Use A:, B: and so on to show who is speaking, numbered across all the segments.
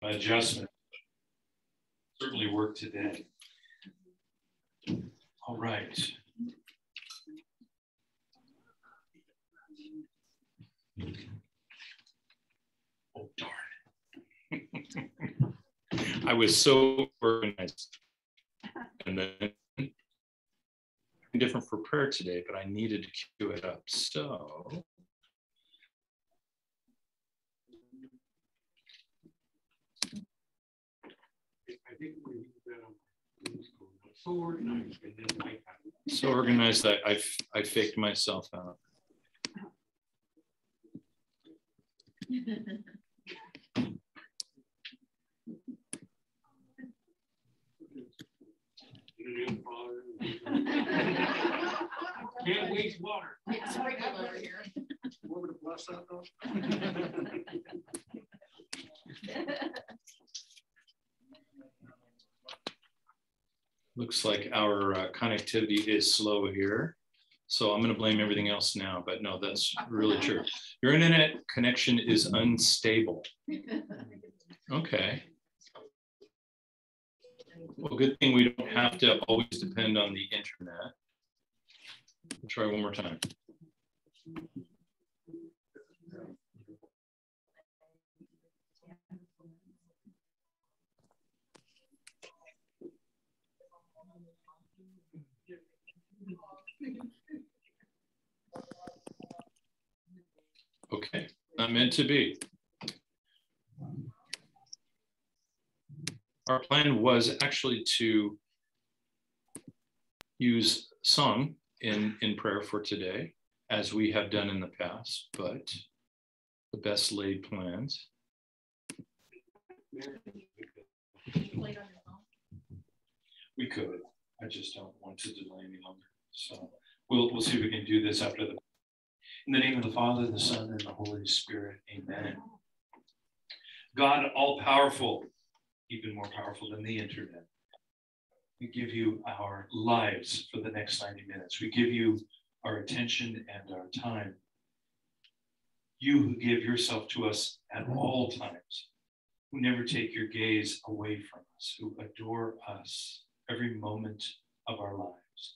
A: adjustment. Certainly worked today. All right. Oh, darn. I was so organized. And then different for prayer today, but I needed to cue it up. So I think so organized. So organized that I faked myself out. Can't waste water.
B: It's sprinkle over here.
C: Want me to bless that though?
A: Looks like our connectivity is slow here. So I'm going to blame everything else now, but no, that's really true. Your internet connection is unstable. Okay. Well, good thing we don't have to always depend on the internet. We'll try one more time. Okay, not meant to be. Our plan was actually to use song in prayer for today, as we have done in the past, but the best laid plans. We could. I just don't want to delay any longer. So we'll see if we can do this after the. In the name of the Father, the Son, and the Holy Spirit, amen. God, all-powerful, even more powerful than the internet. We give you our lives for the next 90 minutes. We give you our attention and our time. You who give yourself to us at all times, who never take your gaze away from us, who adore us every moment of our lives.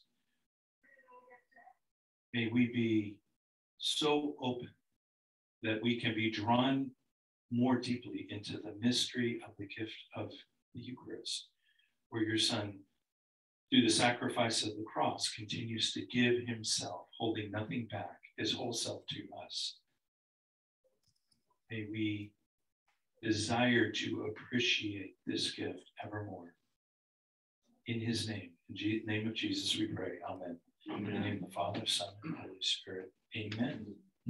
A: May we be so open that we can be drawn more deeply into the mystery of the gift of the Eucharist, where your Son, through the sacrifice of the cross, continues to give himself, holding nothing back, his whole self to us. May we desire to appreciate this gift evermore. In his name, in the name of Jesus, we pray. Amen. In the name of the Father, Son, and Holy Spirit. Amen.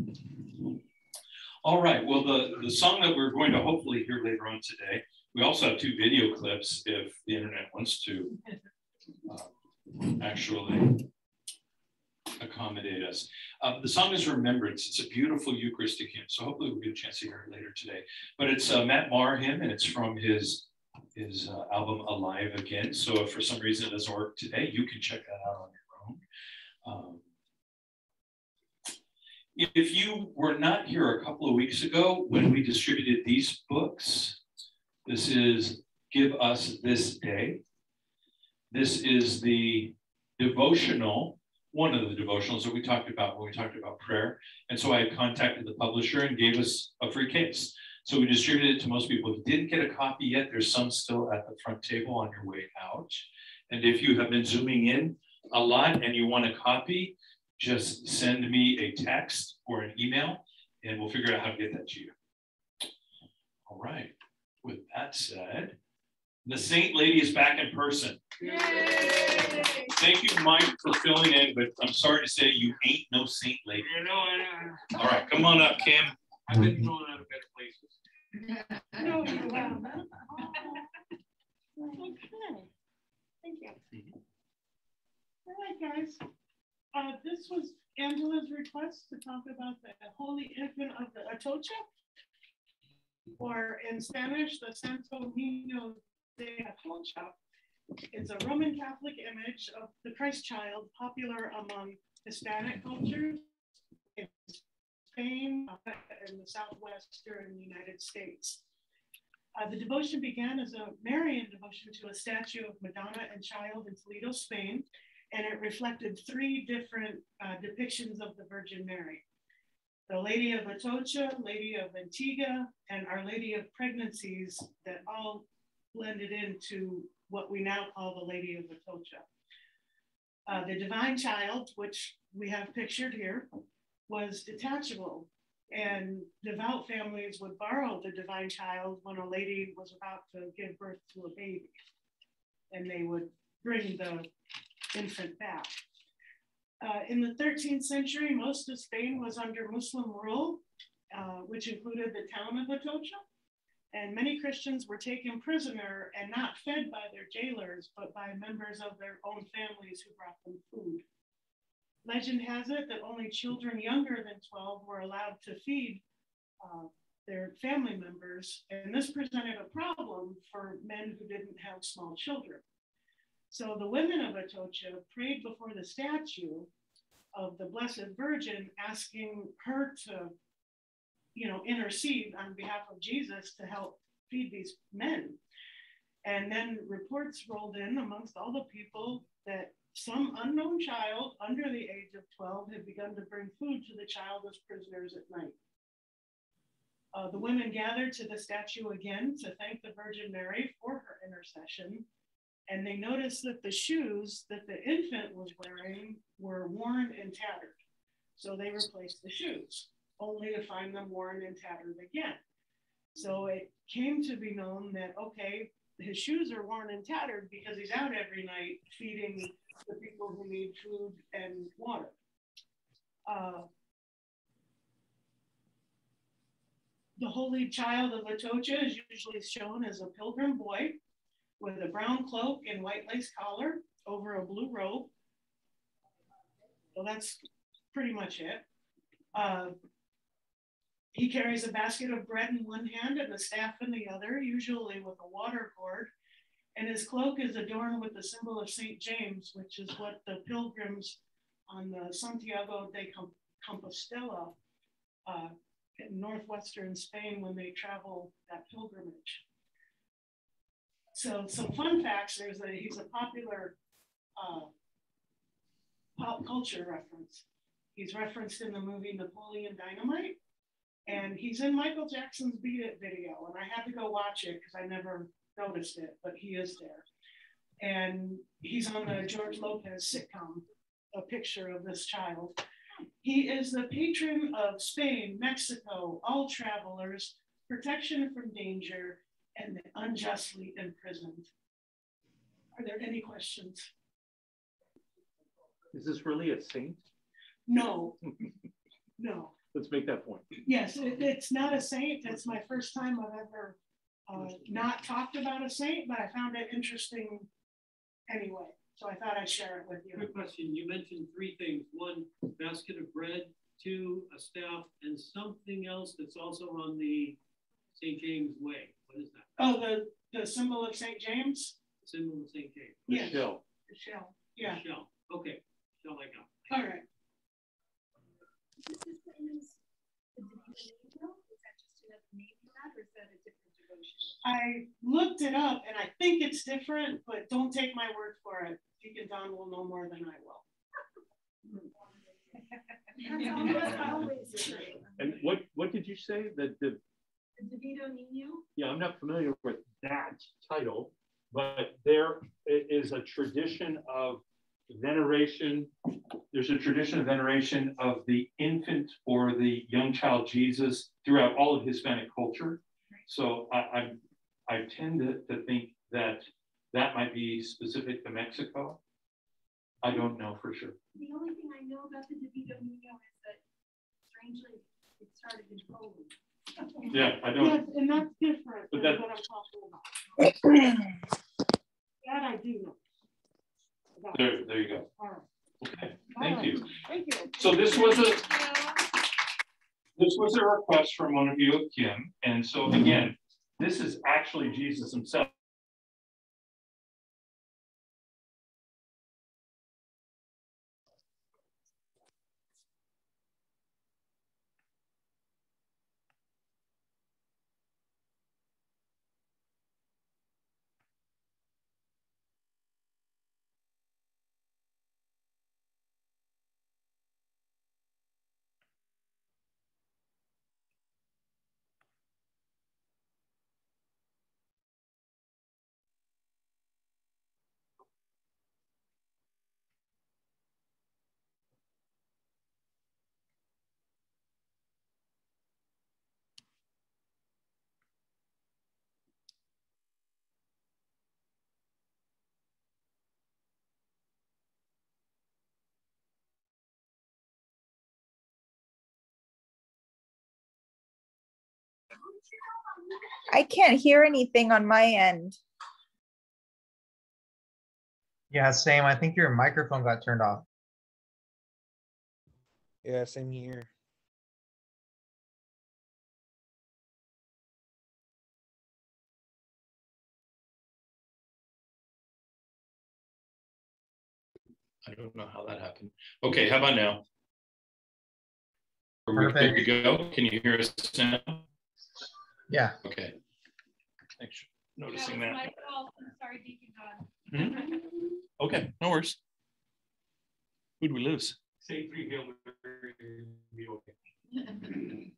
A: All right. Well, the song that we're going to hopefully hear later on today, we also have 2 video clips if the internet wants to actually accommodate us. The song is Remembrance. It's a beautiful Eucharistic hymn, so hopefully we'll get a chance to hear it later today. But it's a Matt Maher hymn, and it's from his album Alive Again. So if for some reason it doesn't work today, you can check that out on your own. If you were not here a couple of weeks ago when we distributed these books, this is Give Us This Day. This is the devotional, one of the devotionals that we talked about when we talked about prayer. And so I contacted the publisher and gave us a free case. So we distributed it to most people. If you didn't get a copy yet, there's some still at the front table on your way out. And if you have been zooming in a lot and you want a copy, just send me a text or an email and we'll figure out how to get that to you. All right. With that said, the Saint Lady is back in person.
B: Yay!
A: Thank you, Mike, for filling in, but I'm sorry to say you ain't no Saint Lady.
C: I know.
A: All right, come on up, Kim.
C: I've been thrown out of better places.
B: No, you haven't. Okay. Thank you.
D: All right, guys. This was Angela's request to talk about the Holy Infant of the Atocha, or in Spanish, the Santo Niño de Atocha. It's a Roman Catholic image of the Christ child, popular among Hispanic cultures in Spain and the southwestern United States. The devotion began as a Marian devotion to a statue of Madonna and Child in Toledo, Spain, and it reflected three different depictions of the Virgin Mary. The Lady of Atocha, Lady of Antigua, and Our Lady of Pregnancies that all blended into what we now call the Lady of Atocha. The Divine Child, which we have pictured here, was detachable, and devout families would borrow the Divine Child when a lady was about to give birth to a baby, and they would bring the infant back. In the 13th century, most of Spain was under Muslim rule, which included the town of Atocha, and many Christians were taken prisoner and not fed by their jailers, but by members of their own families who brought them food. Legend has it that only children younger than 12 were allowed to feed their family members, and this presented a problem for men who didn't have small children. So the women of Atocha prayed before the statue of the Blessed Virgin, asking her to, intercede on behalf of Jesus to help feed these men. And then reports rolled in amongst all the people that some unknown child under the age of 12 had begun to bring food to the childless prisoners at night. The women gathered to the statue again to thank the Virgin Mary for her intercession. And they noticed that the shoes that the infant was wearing were worn and tattered. So they replaced the shoes, only to find them worn and tattered again. So it came to be known that, okay, his shoes are worn and tattered because he's out every night feeding the people who need food and water. The Holy Child of Atocha is usually shown as a pilgrim boy with a brown cloak and white lace collar over a blue robe. So that's pretty much it. He carries a basket of bread in one hand and a staff in the other, usually with a water gourd. And his cloak is adorned with the symbol of St. James, which is what the pilgrims on the Santiago de Compostela in northwestern Spain when they travel that pilgrimage. So some fun facts, he's a popular pop culture reference. He's referenced in the movie Napoleon Dynamite, and he's in Michael Jackson's Beat It video, and I had to go watch it because I never noticed it, but he is there. And he's on the George Lopez sitcom, A Picture of This Child. He is the patron of Spain, Mexico, all travelers, protection from danger, and the unjustly imprisoned. Are there any questions?
E: Is this really a saint?
D: No, no.
E: Let's make that point.
D: Yes, it's not a saint. It's my first time I've ever not talked about a saint, but I found it interesting anyway. So I thought I'd share it with you.
C: Quick question. You mentioned three things. One, basket of bread. Two, a staff, and something else that's also on the St. James Way. What is that?
D: Oh, the symbol of St. James?
C: The symbol of St. James.
D: Yes.
E: The shell.
D: The shell. Yeah.
C: The shell. Okay. Shell I got.
D: All right.
B: Is this the same as the Divino? Is that just another name for that, or is that a different devotion?
D: I looked it up and I think it's different, but don't take my word for it. Deacon Don will know more than I will.
B: That's almost always different.
E: And what did you say? The
B: Divino Nino?
E: Yeah, I'm not familiar with that title, but there is a tradition of veneration. There's a tradition of veneration of the infant or the young child Jesus throughout all of Hispanic culture. So I tend to think that that might be specific to Mexico. I don't know for sure.
B: The only thing I know about the Divino Nino is that, strangely, it started in Poland.
E: Yeah, I don't.
D: Yes, and that's different
E: But
D: than
E: that-
D: what I'm talking about. That I do know. About.
E: There you go.
D: All right.
E: Okay,
D: All
E: thank
D: right.
E: you.
D: Thank you.
E: So this was a request from one of you, Kim. And so again, this is actually Jesus himself.
F: I can't hear anything on my end.
G: Yeah, same. I think your microphone got turned off.
H: Yeah, same here.
A: I don't know how that happened. Okay, how about now? Are we
G: Perfect.
A: good to go? Can you hear us now?
G: Yeah.
A: Okay. Thanks for noticing that.
B: My fault. I'm sorry, Deacon Don.
A: Okay, no worries. Who'd we lose?
E: Say 3 Hail Mary and be okay.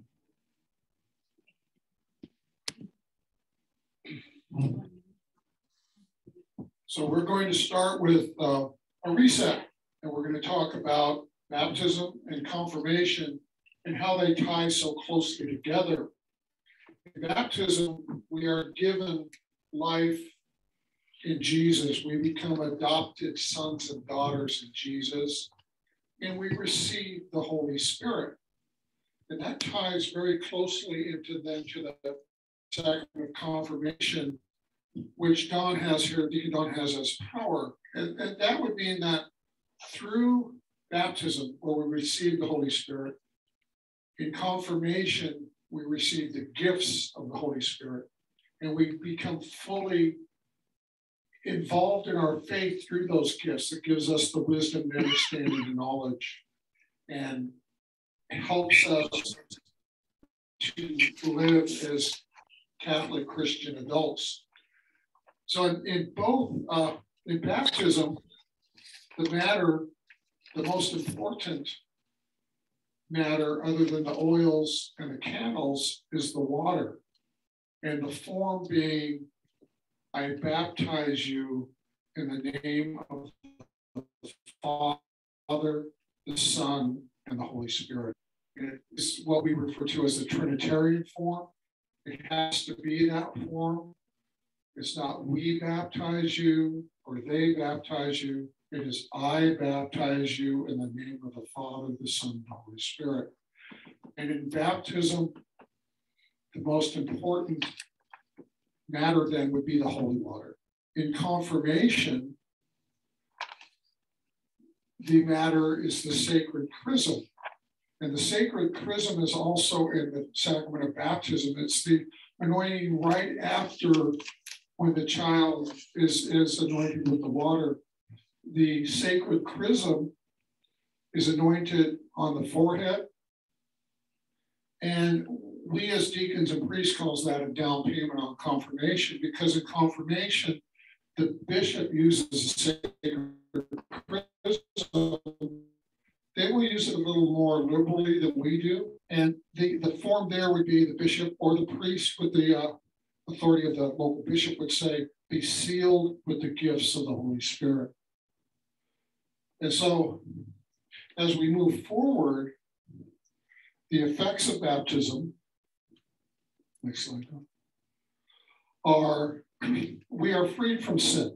I: So we're going to start with a reset, and we're going to talk about baptism and confirmation and how they tie so closely together. In baptism, we are given life in Jesus. We become adopted sons and daughters in Jesus, and we receive the Holy Spirit. And that ties very closely into then to the sacrament of confirmation, which Don has here, Deacon Don has as power. And that would mean that through baptism, where we receive the Holy Spirit, in confirmation, we receive the gifts of the Holy Spirit, and we become fully involved in our faith through those gifts. That gives us the wisdom, the understanding, the knowledge, and helps us to live as Catholic Christian adults. So in both, in baptism, the most important matter other than the oils and the candles is the water. And the form being, I baptize you in the name of the Father, the Son, and the Holy Spirit. And it's what we refer to as the Trinitarian form. It has to be that form. It's not we baptize you or they baptize you. It is I baptize you in the name of the Father, the Son, and the Holy Spirit. And in baptism, the most important matter then would be the holy water. In confirmation, the matter is the sacred chrism. And the sacred chrism is also in the sacrament of baptism. It's the anointing right after when the child is anointed with the water. The sacred chrism is anointed on the forehead. And we as deacons and priests calls that a down payment on confirmation, because in confirmation, the bishop uses the sacred chrism. They will use it a little more liberally than we do. And the form there would be the bishop or the priest with the authority of the local bishop would say, be sealed with the gifts of the Holy Spirit. And so as we move forward, the effects of baptism, next slide, are we are freed from sin.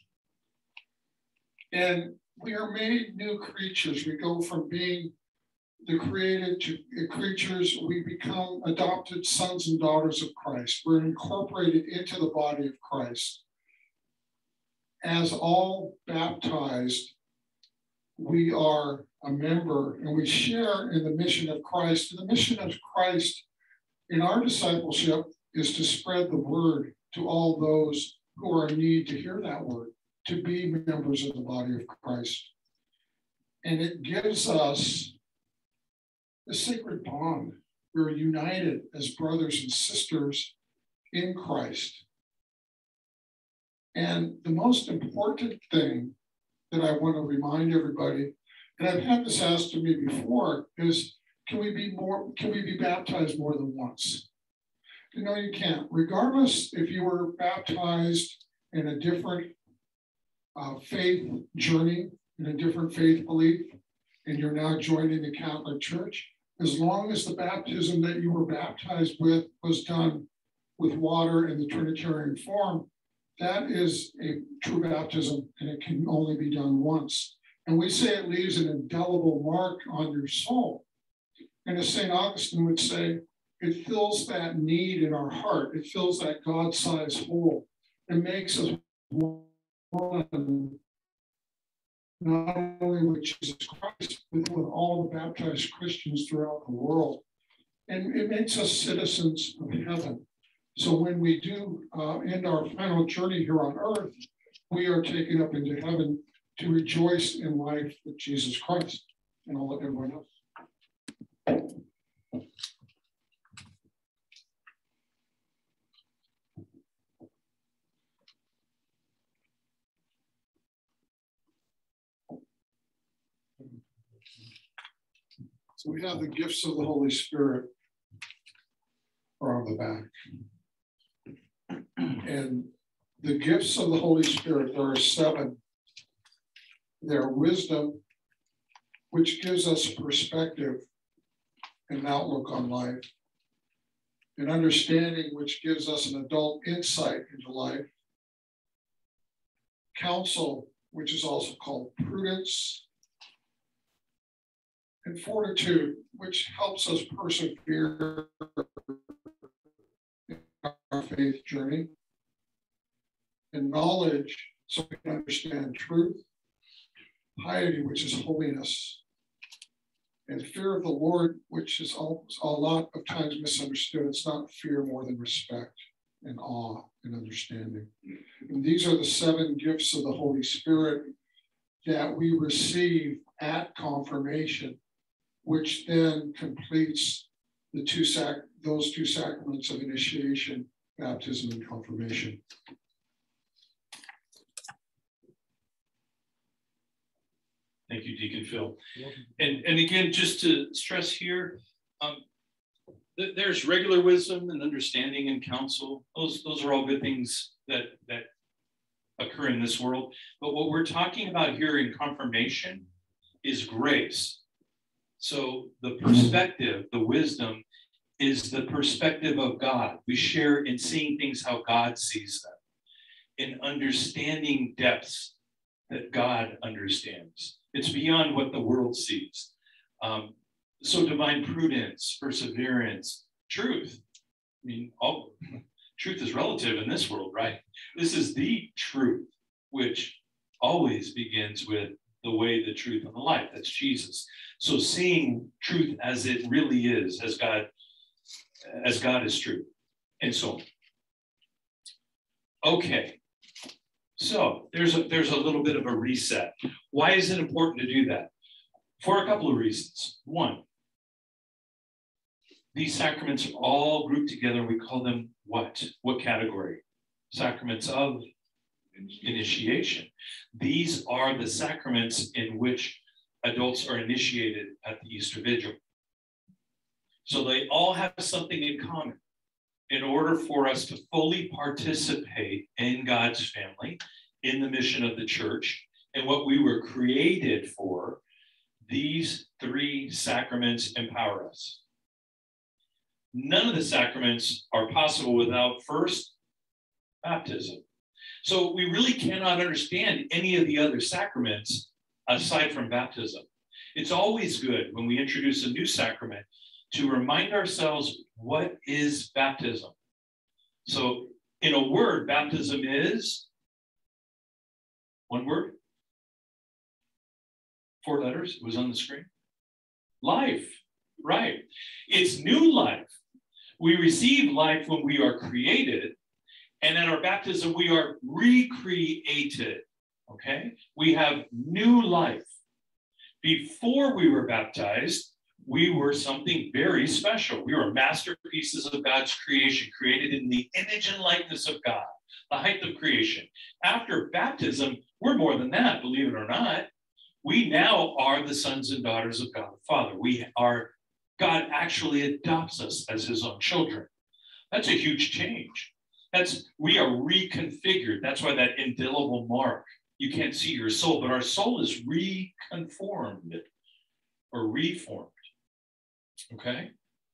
I: And we are made new creatures. We go from being the created creatures, we become adopted sons and daughters of Christ. We're incorporated into the body of Christ. As all baptized, we are a member and we share in the mission of Christ. And the mission of Christ in our discipleship is to spread the word to all those who are in need to hear that word, to be members of the body of Christ. And it gives us the sacred bond. We're united as brothers and sisters in Christ. And the most important thing that I want to remind everybody, and I've had this asked of me before, is can we be baptized more than once? No, you can't. Regardless if you were baptized in a different faith journey, in a different faith belief, and you're now joining the Catholic Church, as long as the baptism that you were baptized with was done with water in the Trinitarian form, that is a true baptism, and it can only be done once. And we say it leaves an indelible mark on your soul. And as St. Augustine would say, it fills that need in our heart. It fills that God-sized hole. It makes us one, not only with Jesus Christ, but with all the baptized Christians throughout the world. And it makes us citizens of heaven. So when we do end our final journey here on earth, we are taken up into heaven to rejoice in life with Jesus Christ. And I'll let everyone else. So we have the gifts of the Holy Spirit are on the back. And the gifts of the Holy Spirit, there are 7. They're wisdom, which gives us perspective and an outlook on life. And understanding, which gives us an adult insight into life. Counsel, which is also called prudence. And fortitude, which helps us persevere in our faith journey. And knowledge, so we can understand truth. Piety, which is holiness. And fear of the Lord, which is a lot of times misunderstood. It's not fear more than respect and awe and understanding. And these are the 7 gifts of the Holy Spirit that we receive at confirmation, which then completes those two sacraments of initiation, baptism, and confirmation.
A: Thank you, Deacon Phil. And again, just to stress here, there's regular wisdom and understanding and counsel. Those are all good things that occur in this world. But what we're talking about here in confirmation is grace. So the perspective, the wisdom, is the perspective of God. We share in seeing things how God sees them, in understanding depths that God understands. It's beyond what the world sees. So divine prudence, perseverance, truth. I mean, truth is relative in this world, right? This is the truth, which always begins with the way, the truth, and the life. That's Jesus. So seeing truth as it really is, as God is true, and so on. Okay. So there's a little bit of a reset. Why is it important to do that? For a couple of reasons. One, these sacraments are all grouped together. We call them what? What category? Sacraments of initiation. These are the sacraments in which adults are initiated at the Easter Vigil. So they all have something in common. In order for us to fully participate in God's family, in the mission of the church, and what we were created for, these 3 sacraments empower us. None of the sacraments are possible without first baptism. So we really cannot understand any of the other sacraments aside from baptism. It's always good when we introduce a new sacrament to remind ourselves, what is baptism? So in a word, baptism is one word, 4 letters, it was on the screen. Life, right? It's new life. We receive life when we are created, and at our baptism, we are recreated, okay? We have new life. Before we were baptized, we were something very special. We were masterpieces of God's creation, created in the image and likeness of God, the height of creation. After baptism, we're more than that, believe it or not. We now are the sons and daughters of God the Father. God actually adopts us as his own children. That's a huge change. We are reconfigured. That's why that indelible mark, you can't see your soul, but our soul is reconformed or reformed. Okay?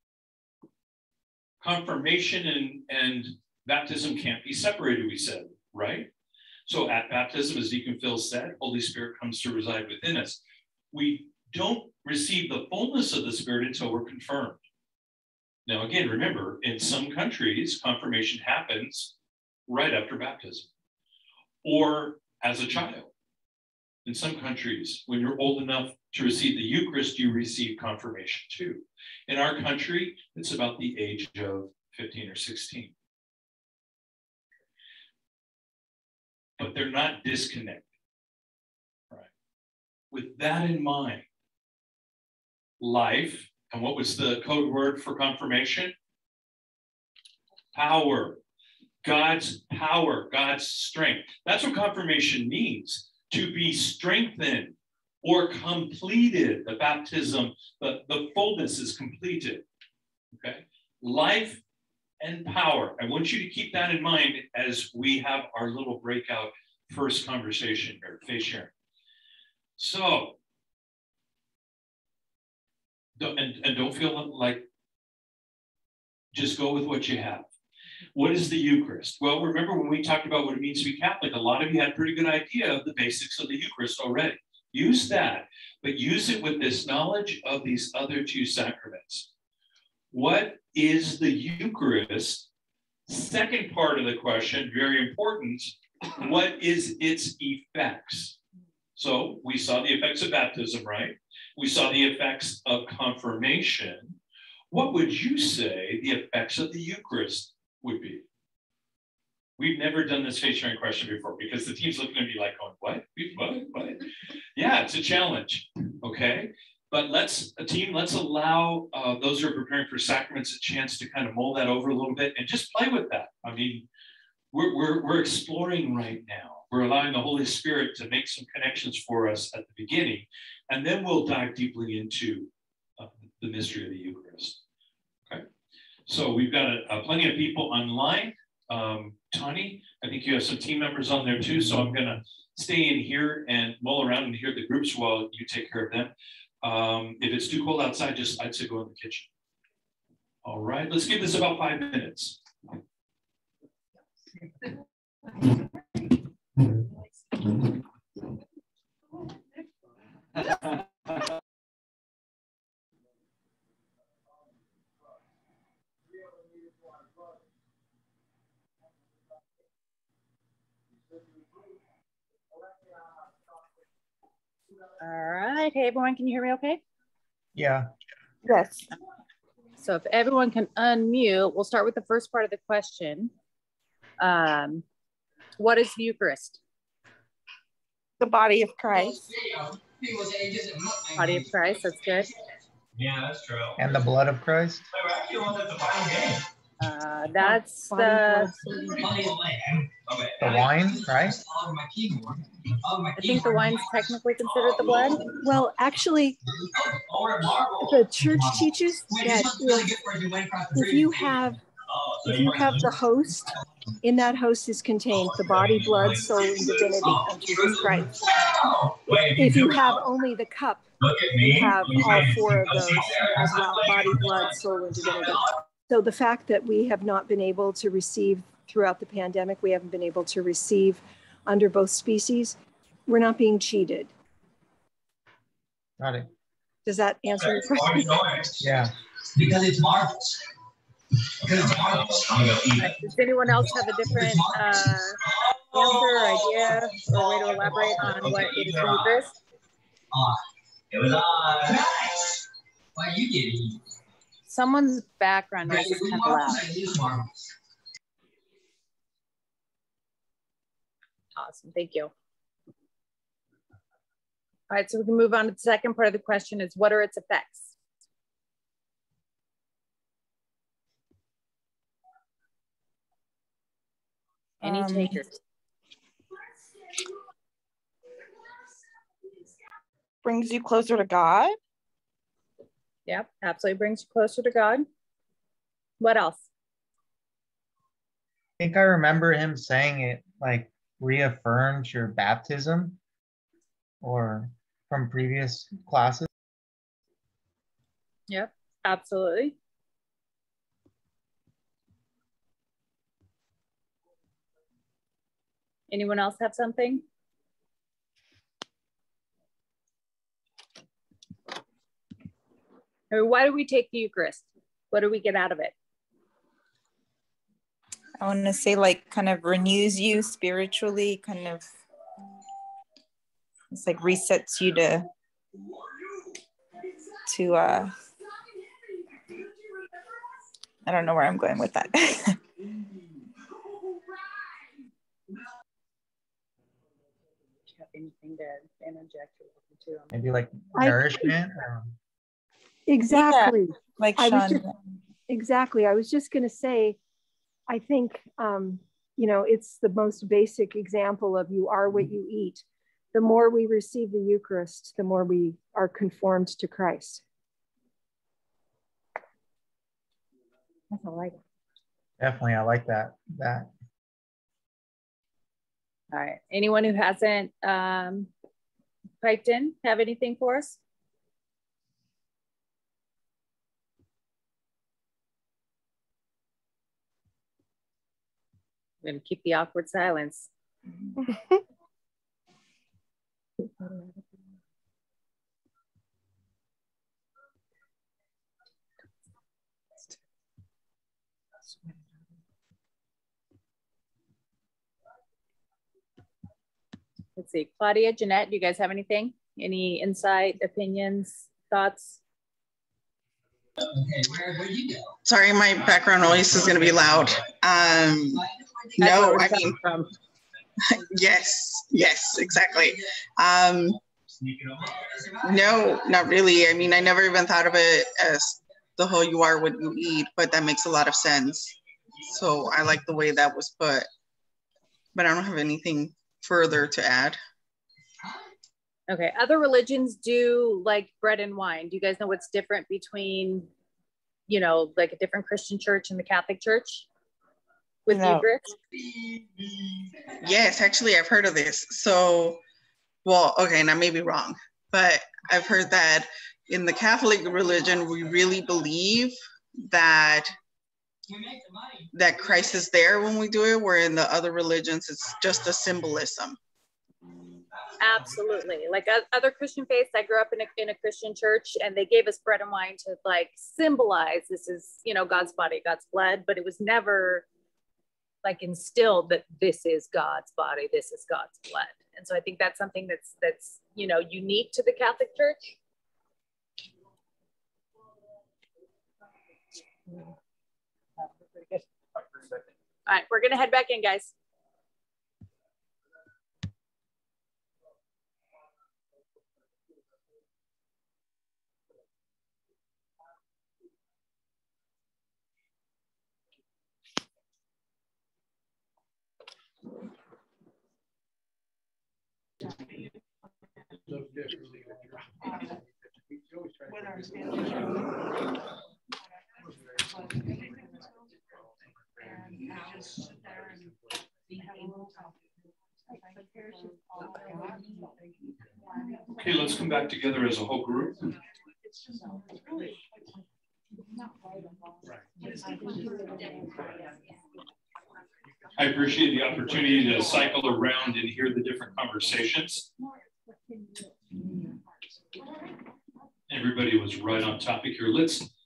A: Confirmation and baptism can't be separated, we said, right? So at baptism, as Deacon Phil said, Holy Spirit comes to reside within us. We don't receive the fullness of the Spirit until we're confirmed. Now, again, remember, in some countries, confirmation happens right after baptism or as a child. In some countries, when you're old enough to receive the Eucharist, you receive confirmation too. In our country, it's about the age of 15 or 16. But they're not disconnected. Right. With that in mind, life, and what was the code word for confirmation? Power. God's power, God's strength. That's what confirmation means, to be strengthened or completed. The baptism, the fullness is completed. Okay? Life and power. I want you to keep that in mind as we have our little breakout first conversation here, faith sharing. So, don't feel like, just go with what you have. What is the Eucharist? Well, remember when we talked about what it means to be Catholic, a lot of you had a pretty good idea of the basics of the Eucharist already. Use that, but use it with this knowledge of these other two sacraments. What is the Eucharist? Second part of the question, very important. What is its effects? So we saw the effects of baptism, right? We saw the effects of confirmation. What would you say the effects of the Eucharist would be? We've never done this faith sharing question before because the team's looking at me like going, what? Yeah, it's a challenge, okay? But let's allow those who are preparing for sacraments a chance to kind of mull that over a little bit and just play with that. I mean, we're exploring right now. We're allowing the Holy Spirit to make some connections for us at the beginning, and then we'll dive deeply into the mystery of the Eucharist. Okay, so we've got plenty of people online. Tani, I think you have some team members on there too, so I'm gonna stay in here and mull around and hear the groups while you take care of them. If it's too cold outside, I'd say go in the kitchen. All right, let's give this about 5 minutes.
H: All right. Hey, everyone. Can you hear me okay?
G: Yeah.
F: Yes.
H: So if everyone can unmute, we'll start with the first part of the question. What is the Eucharist?
F: The body of Christ.
H: Body of Christ. That's good.
J: Yeah, that's true.
G: And the blood of Christ.
H: That's the
G: wine, right?
H: I think the wine's technically considered the blood.
K: Well, actually, the church teaches that if you have the host, in that host is contained the body, blood, soul, and divinity of Jesus Christ. If you have only the cup, you have all four of those as well: body, blood, soul, and divinity. So the fact that we have not been able to receive throughout the pandemic, we haven't been able to receive under both species, we're not being cheated.
G: Got it.
K: Answer your question?
G: Yeah.
J: Because it's marvelous.
H: Does anyone else have a different answer, idea, or way to elaborate on what is the Eucharist?
J: It was on. Nice. Why are you getting?
H: Someone's background noise is kind of loud. Awesome, thank you. All right, so we can move on to the second part of the question is, what are its effects? Any takers?
F: Brings you closer to God.
H: Yep, absolutely brings you closer to God. What else?
G: I think I remember him saying it like reaffirms your baptism or from previous classes.
H: Yep, absolutely. Anyone else have something? Or why do we take the Eucharist? What do we get out of it?
L: I want to say like kind of renews you spiritually, kind of, it's like resets you to I don't know where I'm going with that.
H: Do you have anything to interject or to?
G: Maybe like nourishment? Or...
K: Exactly.
L: Yeah, like Sean.
K: Exactly. I was just going to say, I think, you know, it's the most basic example of you are what you eat. The more we receive the Eucharist, the more we are conformed to Christ.
H: That's all right.
G: Definitely, I like that.
H: All right. Anyone who hasn't piped in, have anything for us? I'm going to keep the awkward silence. Let's see, Claudia, Jeanette, do you guys have anything? Any insight, opinions, thoughts?
J: Okay, where you go?
M: Sorry, my background noise is going to be loud. No, I mean, yes, exactly. No, not really. I mean, I never even thought of it as the whole you are what you eat, but that makes a lot of sense. So I like the way that was put, but I don't have anything further to add.
H: Okay, other religions do like bread and wine. Do you guys know what's different between, you know, like a different Christian church and the Catholic Church with Eucharist?
M: Yes, actually, I've heard of this. So, well, okay, and I may be wrong, but I've heard that in the Catholic religion, we really believe that Christ is there when we do it, where in the other religions, it's just a symbolism.
H: Absolutely. Like other Christian faiths, I grew up in a Christian church, and they gave us bread and wine to like symbolize this is, you know, God's body, God's blood, but it was never like instilled that this is God's body, this is God's blood. And so I think that's something that's, you know, unique to the Catholic Church. All right, we're gonna head back in, guys.
A: Okay, let's come back together as a whole group. I appreciate the opportunity to cycle around and hear the different conversations. Everybody was right on topic here.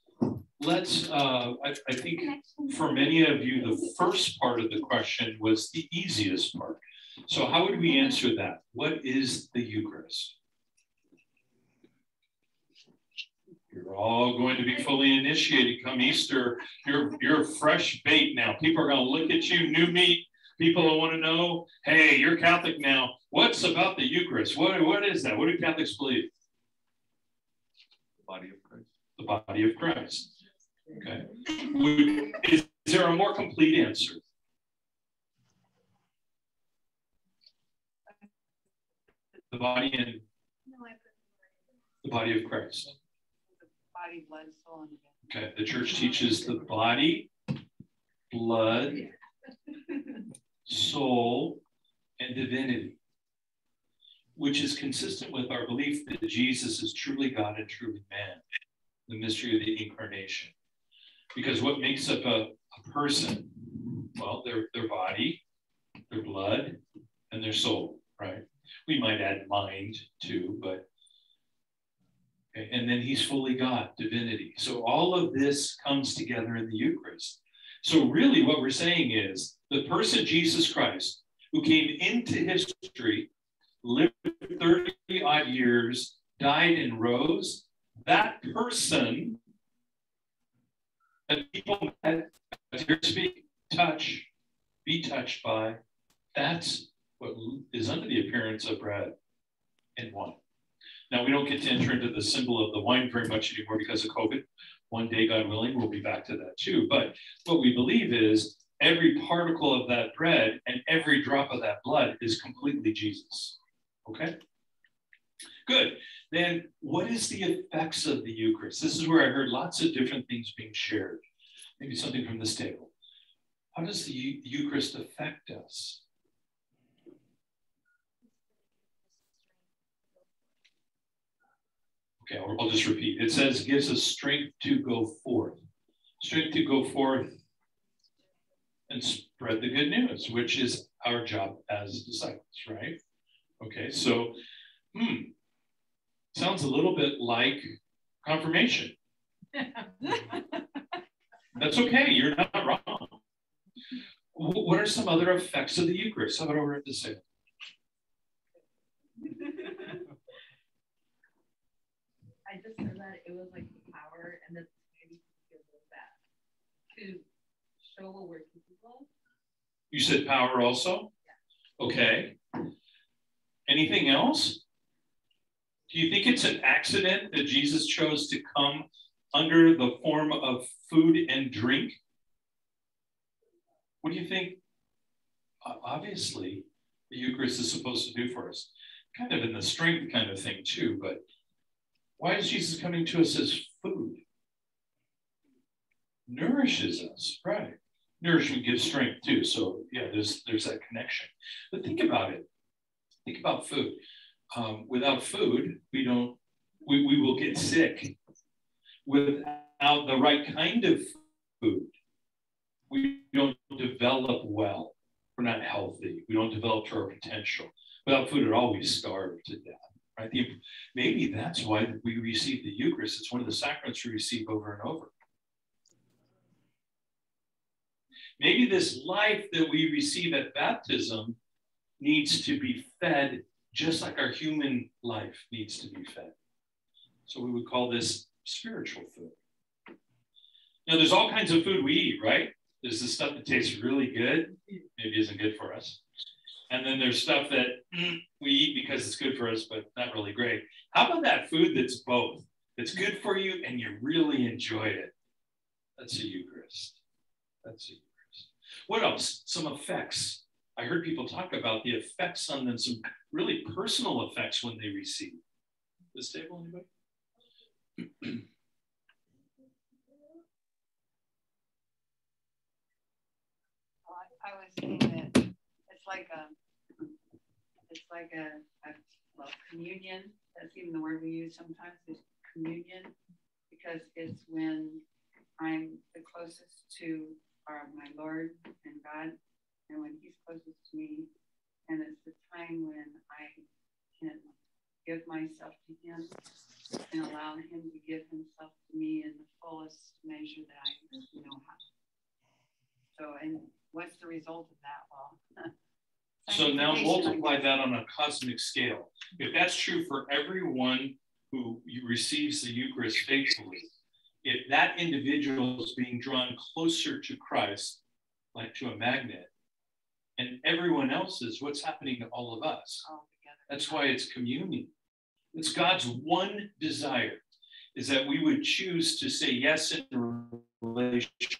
A: I think for many of you, the first part of the question was the easiest part. So how would we answer that? What is the Eucharist? You're all going to be fully initiated come Easter. You're fresh bait now. People are going to look at you, new meat. People will want to know, hey, you're Catholic now. What's about the Eucharist? What is that? What do Catholics believe? The body of Christ. The body of Christ. Okay. Is there a more complete answer? The body and the body of Christ.
B: Body, blood, soul, and
A: okay, the church teaches the body, blood, soul, and divinity, which is consistent with our belief that Jesus is truly God and truly man, the mystery of the incarnation. Because what makes up a person? Well, their body, their blood, and their soul, right? We might add mind too, but Okay, and then he's fully God, divinity. So all of this comes together in the Eucharist. So really what we're saying is the person Jesus Christ, who came into history, lived 30 odd years, died and rose, that person that people met, to speak, touch, be touched by, that's what is under the appearance of bread and wine. Now, we don't get to enter into the symbol of the wine very much anymore because of COVID. One day, God willing, we'll be back to that too. But what we believe is every particle of that bread and every drop of that blood is completely Jesus. Okay? Good. Then what is the effects of the Eucharist? This is where I heard lots of different things being shared. Maybe something from this table. How does the Eucharist affect us? Okay, I'll just repeat. It says, gives us strength to go forth. Strength to go forth and spread the good news, which is our job as disciples, right? Okay, so, sounds a little bit like confirmation. That's okay, you're not wrong. What are some other effects of the Eucharist? How about over at the side?
B: I just heard that it was like the power and the maybe to show what we're capable of.
A: You said power also? Yeah. Okay. Anything else? Do you think it's an accident that Jesus chose to come under the form of food and drink? What do you think? Obviously, the Eucharist is supposed to do for us. Kind of in the strength kind of thing too, but why is Jesus coming to us as food? Nourishes us, right? Nourishment gives strength too. So yeah, there's that connection. But think about it. Think about food. Without food, we will get sick. Without the right kind of food, we don't develop well. We're not healthy. We don't develop to our potential. Without food at all, we starve to death. Right? Maybe that's why we receive the Eucharist. It's one of the sacraments we receive over and over. Maybe this life that we receive at baptism needs to be fed just like our human life needs to be fed. So we would call this spiritual food. Now, there's all kinds of food we eat, right? There's the stuff that tastes really good, maybe isn't good for us. And then there's stuff that we eat because it's good for us, but not really great. How about that food that's both? It's good for you and you really enjoy it. That's a Eucharist. That's a Eucharist. What else? Some effects. I heard people talk about the effects on them, some really personal effects when they receive. This table, anybody?
N: I was saying that it's like well, communion. That's even the word we use sometimes, is communion, because it's when I'm the closest to my Lord and God, and when He's closest to me, and it's the time when I can give myself to Him and allow Him to give Himself to me in the fullest measure that I know how. So, and what's the result of that? Well,
A: so now multiply that on a cosmic scale. If that's true for everyone who receives the Eucharist faithfully, if that individual is being drawn closer to Christ, like to a magnet, and everyone else is, what's happening to all of us? That's why it's communion. It's God's one desire, is that we would choose to say yes in a relationship.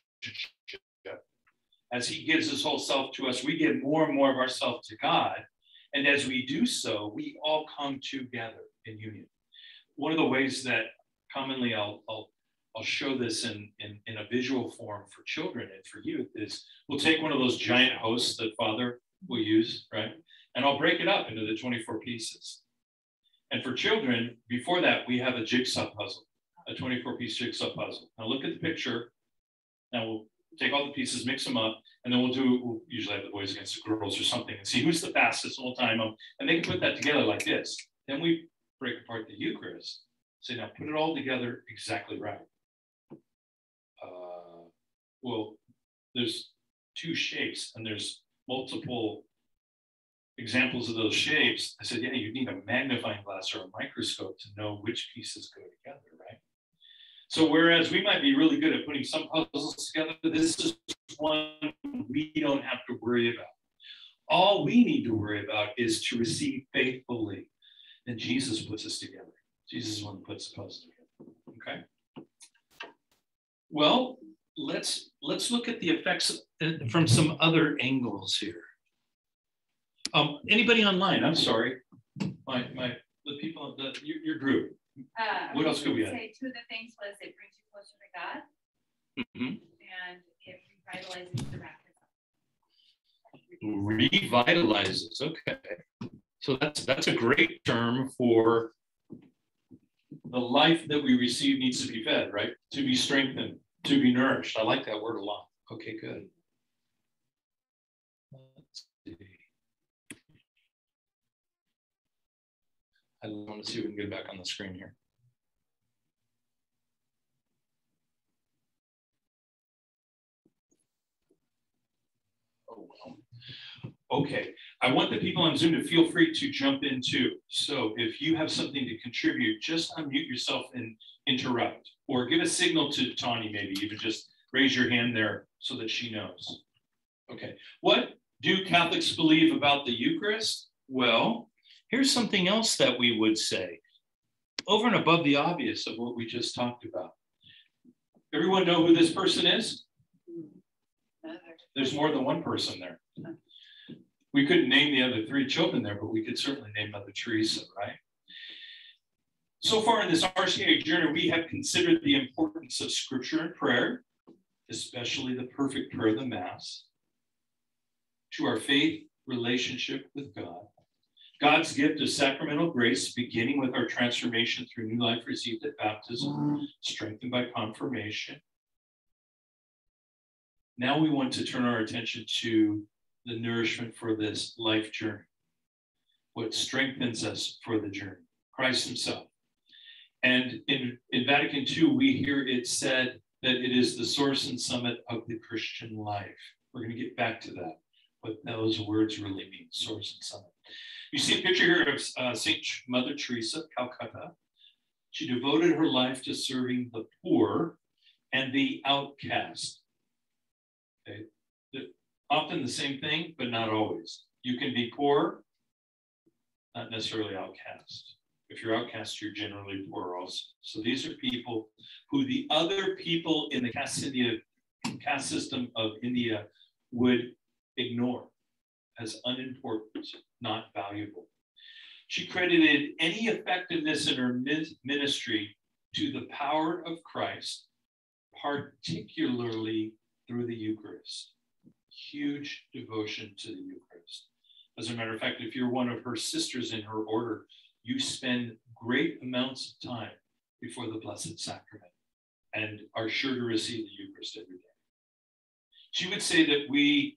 A: As He gives His whole self to us, we give more and more of ourselves to God. And as we do so, we all come together in union. One of the ways that commonly I'll show this in a visual form for children and for youth is we'll take one of those giant hosts that Father will use, right? And I'll break it up into the 24 pieces. And for children, before that, we have a jigsaw puzzle, a 24-piece jigsaw puzzle. Now look at the picture. Now we'll take all the pieces, mix them up, and then we'll usually have the boys against the girls or something and see who's the fastest, and we'll time them. And they can put that together like this. Then we break apart the Eucharist. Say, now put it all together exactly right. Well, there's two shapes and there's multiple examples of those shapes. I said, yeah, you need a magnifying glass or a microscope to know which pieces go together, right? So whereas we might be really good at putting some puzzles together, this is one we don't have to worry about. All we need to worry about is to receive faithfully. And Jesus puts us together. Jesus is the one who puts the puzzle together, okay? Well, let's look at the effects from some other angles here. Anybody online? I'm sorry, the people, your group. What else could we add?
N: Say two of the things was it brings you closer to God, and it revitalizes the baptism.
A: Revitalizes. Okay, so that's a great term for the life that we receive needs to be fed, right? To be strengthened, to be nourished. I like that word a lot. Okay, good. Let's see. I want to see if we can get back on the screen here. Oh, well. Okay, I want the people on Zoom to feel free to jump in too. So if you have something to contribute, just unmute yourself and interrupt, or give a signal to Tawny, maybe even just raise your hand there so that she knows. Okay, what do Catholics believe about the Eucharist? Well, here's something else that we would say, over and above the obvious of what we just talked about. Everyone know who this person is? There's more than one person there. We couldn't name the other three children there, but we could certainly name Mother Teresa, right? So far in this RCIA journey, we have considered the importance of scripture and prayer, especially the perfect prayer of the Mass, to our faith relationship with God, God's gift of sacramental grace, beginning with our transformation through new life received at baptism, strengthened by confirmation. Now we want to turn our attention to the nourishment for this life journey, what strengthens us for the journey, Christ himself. And in Vatican II, we hear it said that it is the source and summit of the Christian life. We're going to get back to that, what those words really mean, source and summit. You see a picture here of Saint Mother Teresa, Calcutta. She devoted her life to serving the poor and the outcast. Okay. Often the same thing, but not always. You can be poor, not necessarily outcast. If you're outcast, you're generally poor also. So these are people who the other people in the caste system of India would ignore as unimportant, not valuable. She credited any effectiveness in her ministry to the power of Christ, particularly through the Eucharist. Huge devotion to the Eucharist. As a matter of fact, if you're one of her sisters in her order, you spend great amounts of time before the Blessed Sacrament and are sure to receive the Eucharist every day. She would say that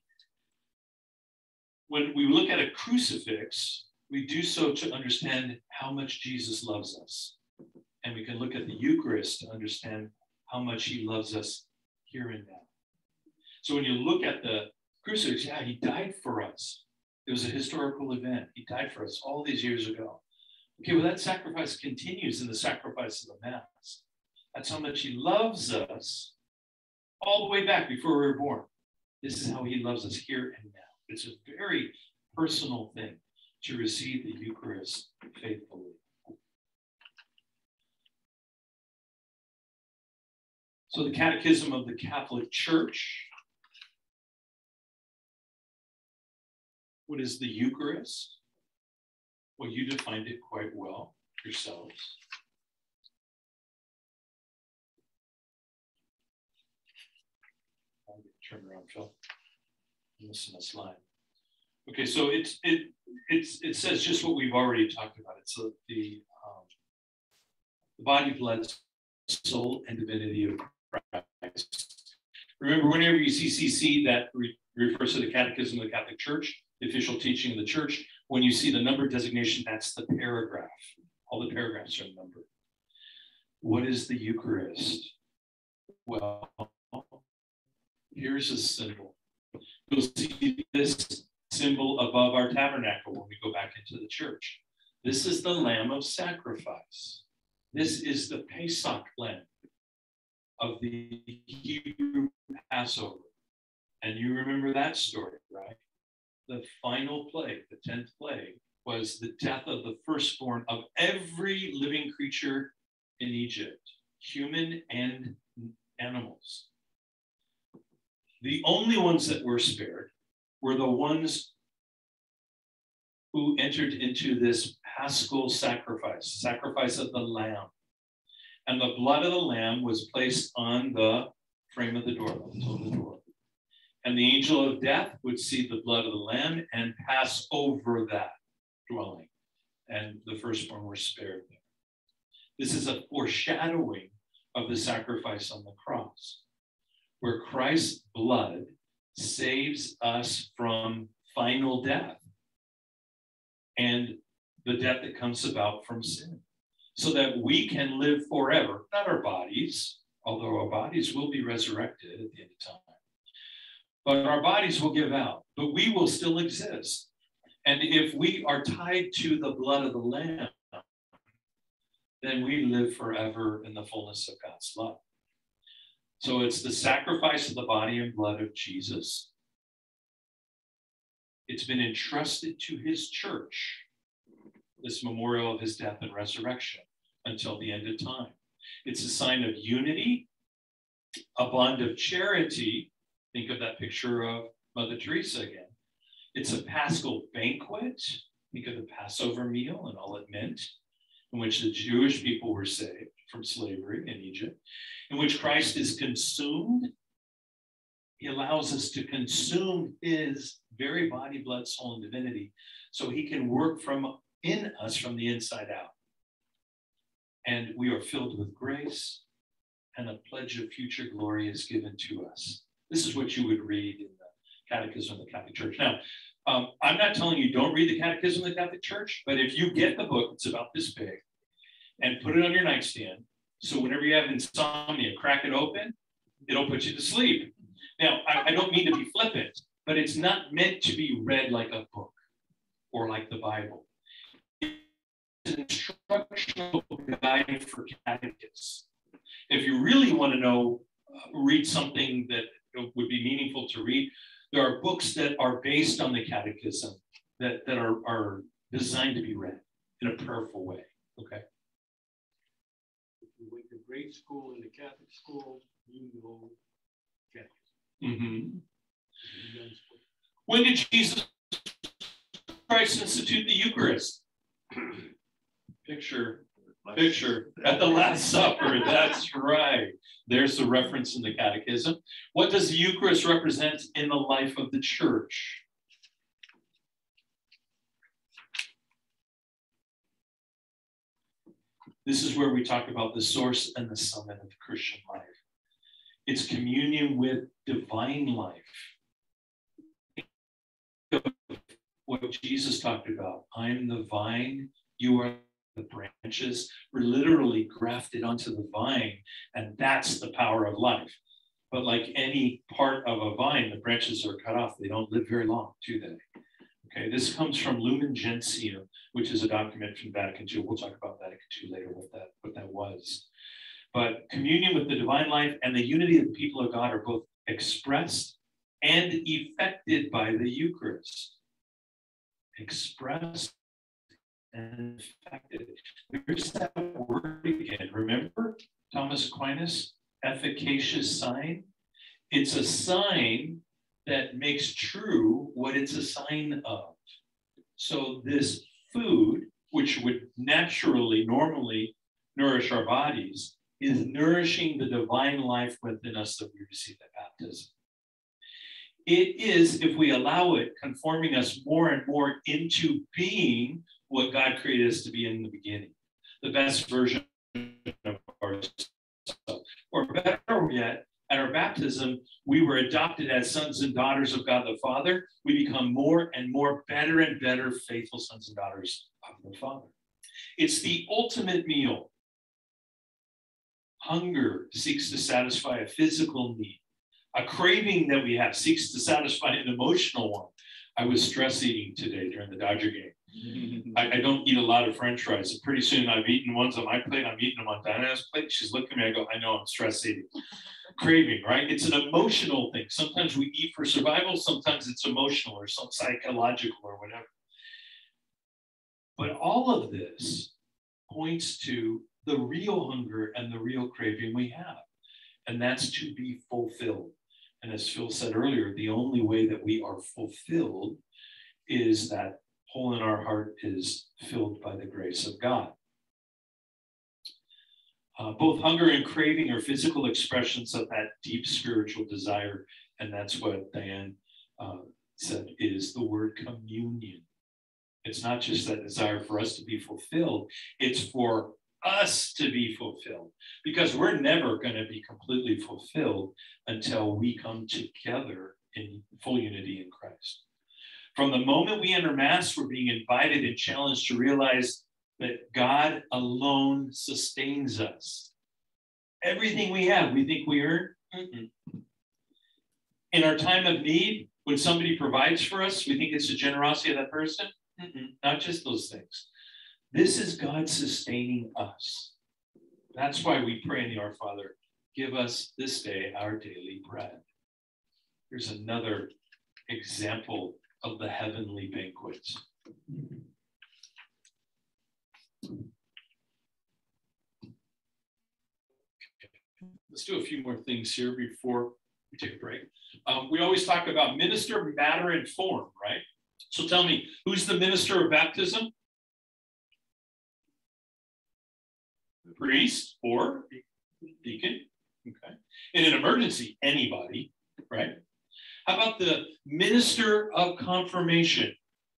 A: when we look at a crucifix, we do so to understand how much Jesus loves us. And we can look at the Eucharist to understand how much he loves us here and now. So when you look at the crucifix, yeah, he died for us. It was a historical event. He died for us all these years ago. Okay, well, that sacrifice continues in the sacrifice of the Mass. That's how much he loves us all the way back before we were born. This is how he loves us here and now. It's a very personal thing to receive the Eucharist faithfully. So the Catechism of the Catholic Church. What is the Eucharist? Well, you defined it quite well yourselves. I'll turn around, Phil. I'm missing a slide. Okay, so it says just what we've already talked about. It's the body, blood, soul, and divinity of Christ. Remember, whenever you see CC, that refers to the Catechism of the Catholic Church, the official teaching of the Church. When you see the number designation, that's the paragraph. All the paragraphs are numbered. What is the Eucharist? Well, here's a symbol. You'll see this symbol above our tabernacle when we go back into the church. This is the Lamb of Sacrifice. This is the Pesach lamb of the Hebrew Passover. And you remember that story, right? The final plague, the 10th plague, was the death of the firstborn of every living creature in Egypt, human and animals. The only ones that were spared were the ones who entered into this paschal sacrifice of the lamb. And the blood of the lamb was placed on the frame of the door, the lintel of the door. And the angel of death would see the blood of the lamb and pass over that dwelling. And the firstborn were spared there. This is a foreshadowing of the sacrifice on the cross, where Christ's blood saves us from final death and the death that comes about from sin, so that we can live forever, not our bodies, although our bodies will be resurrected at the end of time. But our bodies will give out, but we will still exist. And if we are tied to the blood of the Lamb, then we live forever in the fullness of God's love. So it's the sacrifice of the body and blood of Jesus. It's been entrusted to his church, this memorial of his death and resurrection, until the end of time. It's a sign of unity, a bond of charity. Think of that picture of Mother Teresa again. It's a paschal banquet. Think of the Passover meal and all it meant, in which the Jewish people were saved from slavery in Egypt, in which Christ is consumed. He allows us to consume his very body, blood, soul, and divinity, so he can work in us from the inside out. And we are filled with grace, and a pledge of future glory is given to us. This is what you would read in the Catechism of the Catholic Church. Now, I'm not telling you don't read the Catechism of the Catholic Church, but if you get the book, it's about this big, and put it on your nightstand, so whenever you have insomnia, crack it open, it'll put you to sleep. Now, I don't mean to be flippant, but it's not meant to be read like a book or like the Bible. It's an instructional guide for catechists. If you really want to know, read something that would be meaningful to read, there are books that are based on the catechism that are designed to be read in a prayerful way, okay?
C: If you went to grade school and the Catholic school, you know catechism.
A: Mm-hmm. When did Jesus Christ institute the Eucharist? Picture at the Last Supper. That's right. There's the reference in the Catechism. What does the Eucharist represent in the life of the church? This is where we talk about the source and the summit of the Christian life. It's communion with divine life. What Jesus talked about, I'm the vine, you are the branches. We're literally grafted onto the vine, and that's the power of life. But like any part of a vine, the branches are cut off. They don't live very long, do they? Okay, this comes from Lumen Gentium, which is a document from Vatican II. We'll talk about Vatican II later, what that was. But communion with the divine life and the unity of the people of God are both expressed and effected by the Eucharist. Expressed and effected. There's that word again. Remember Thomas Aquinas, efficacious sign? It's a sign that makes true what it's a sign of. So this food, which would normally nourish our bodies, is nourishing the divine life within us that we receive at baptism. It is, if we allow it, conforming us more and more into being what God created us to be in the beginning, the best version of ourselves. Or better yet, at our baptism, we were adopted as sons and daughters of God the Father. We become more and more better and better faithful sons and daughters of the Father. It's the ultimate meal. Hunger seeks to satisfy a physical need. A craving that we have seeks to satisfy an emotional one. I was stress eating today during the Dodger game. I don't eat a lot of French fries. And pretty soon I've eaten ones on my plate. I'm eating them on Diana's plate. She's looking at me. I go, I know I'm stress eating. Craving, right? It's an emotional thing. Sometimes we eat for survival. Sometimes it's emotional or some psychological or whatever. But all of this points to the real hunger and the real craving we have. And that's to be fulfilled. And as Phil said earlier, the only way that we are fulfilled is that hole in our heart is filled by the grace of God. Both hunger and craving are physical expressions of that deep spiritual desire. And that's what Diane said is the word communion. It's not just that desire for us to be fulfilled, it's for us to be fulfilled, because we're never going to be completely fulfilled until we come together in full unity in Christ. From the moment we enter Mass, we're being invited and challenged to realize that God alone sustains us. Everything we have, we think we earn. In our time of need, when somebody provides for us, we think it's the generosity of that person. Not just those things. This is God sustaining us. That's why we pray in the Our Father, give us this day our daily bread. Here's another example of the heavenly banquets. Let's do a few more things here before we take a break. We always talk about minister, matter, and form, right? So tell me, who's the minister of baptism? Priest or deacon. Okay. In an emergency, anybody, right? How about the minister of confirmation?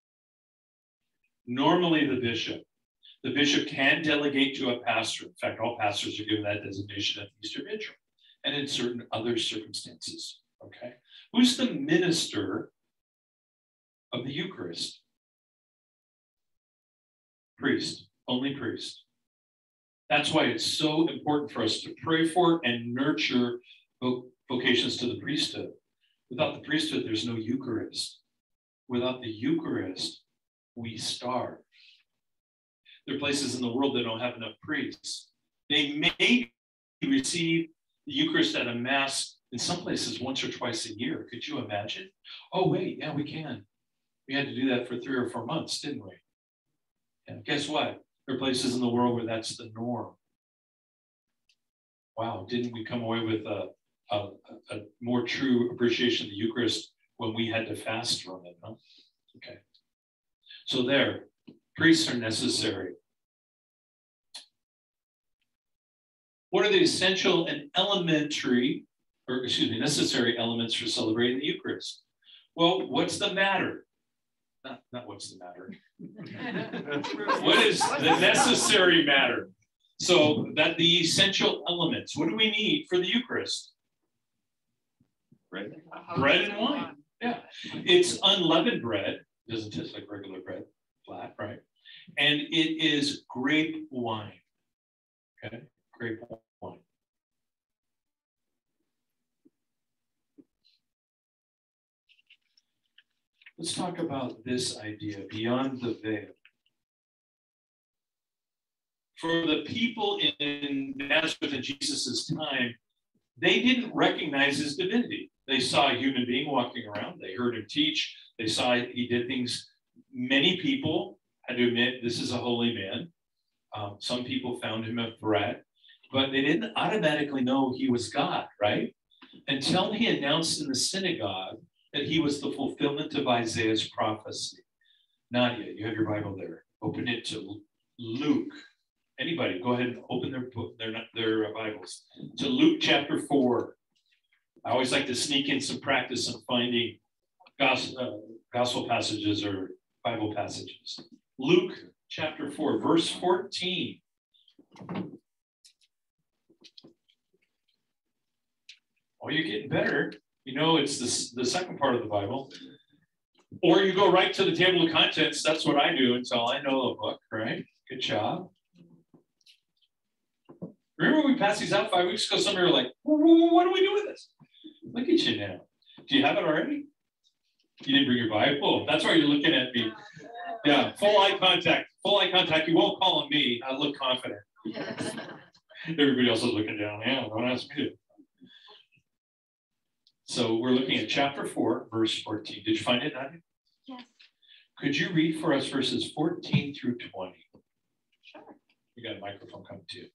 A: Normally the bishop. The bishop can delegate to a pastor. In fact, all pastors are given that designation at the Easter Vigil and in certain other circumstances. Okay. Who's the minister of the Eucharist? Priest, only priest. That's why it's so important for us to pray for and nurture vocations to the priesthood. Without the priesthood, there's no Eucharist. Without the Eucharist, we starve. There are places in the world that don't have enough priests. They may receive the Eucharist at a Mass in some places once or twice a year. Could you imagine? Oh, wait, yeah, we can. We had to do that for 3 or 4 months, didn't we? And guess what? There are places in the world where that's the norm. Wow, didn't we come away with a more true appreciation of the Eucharist when we had to fast from it, huh? Okay. So there, priests are necessary. What are the essential and necessary elements for celebrating the Eucharist? Well, what's the matter? Not what's the matter. What is the necessary matter? So that the essential elements, what do we need for the Eucharist? Bread and wine. Yeah. It's unleavened bread. It doesn't taste like regular bread, flat, right? And it is grape wine. Okay, grape wine. Let's talk about this idea, beyond the veil. For the people in Nazareth in Jesus' time, they didn't recognize his divinity. They saw a human being walking around. They heard him teach. They saw he did things. Many people had to admit this is a holy man. Some people found him a threat, but they didn't automatically know he was God, right? Until he announced in the synagogue that he was the fulfillment of Isaiah's prophecy. Nadia, you have your Bible there. Open it to Luke. Anybody, go ahead and open their Bibles to Luke chapter 4. I always like to sneak in some practice on finding gospel passages or Bible passages. Luke chapter 4, verse 14. Oh, you're getting better. You know, it's the second part of the Bible. Or you go right to the table of contents. That's what I do until I know the book, right? Good job. Remember when we passed these out 5 weeks ago? Some of you were like, what do we do with this? Look at you now. Do you have it already? You didn't bring your Bible? That's why you're looking at me. Yeah, full eye contact. Full eye contact. You won't call on me. I look confident. Everybody else is looking down. Yeah, don't ask me to. So we're looking at chapter 4, verse 14. Did you find it, Nadia?
B: Yes.
A: Could you read for us verses 14 through 20?
B: Sure.
A: We got a microphone coming to you.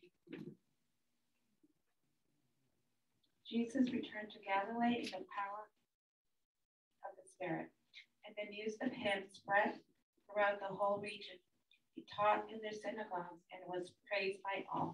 O: Jesus returned to Galilee in the power of the Spirit, and the news of him spread throughout the whole region. He taught in their synagogues and was praised by all.